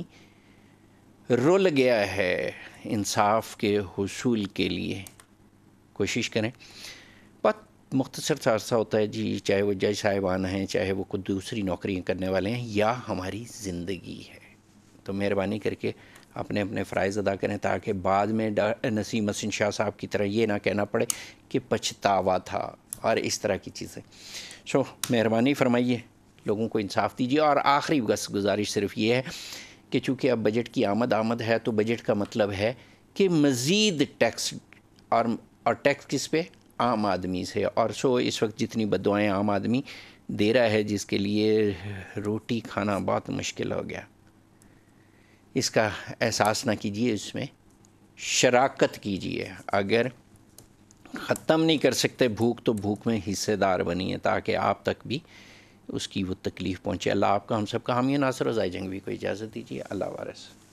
رول گیا ہے انصاف کے حصول کے لیے. کوشش کریں. بہت مختصر سا عرصہ ہوتا ہے جی، چاہے وہ جج صاحبان ہیں، چاہے وہ کوئی دوسری نوکریاں کرنے والے ہیں، یا ہماری زندگی ہے. تو مہربانی کر کے اپنے اپنے فرائض ادا کریں تاکہ بعد میں نسیم حسن شاہ صاحب کی طرح یہ نہ کہنا پڑے کہ پچھتاوا تھا اور اس طرح کی چیزیں. سو مہربانی فرمائیے، لوگوں کو انصاف دیجیے. اور آخری بس گزارش صرف یہ ہے کہ چونکہ اب بجٹ کی آمد آمد ہے تو بجٹ کا مطلب ہے کہ مزید ٹیکس، اور اور ٹیکس کس پہ؟ عام آدمی سے. اور سو اس وقت جتنی بددعائیں عام آدمی دے رہا ہے جس کے لیے روٹی کھانا بہت مشکل ہو گیا، اس کا احساس نہ کیجیے، اس میں شراکت کیجیے. اگر ختم نہیں کر سکتے بھوک تو بھوک میں حصے دار بنیے تاکہ آپ تک بھی اس کی وہ تکلیف پہنچے. اللہ آپ کا ہم سب کا حامی ناصر و زائے جنگوی کو اجازت دیجیے. اللہ وارث.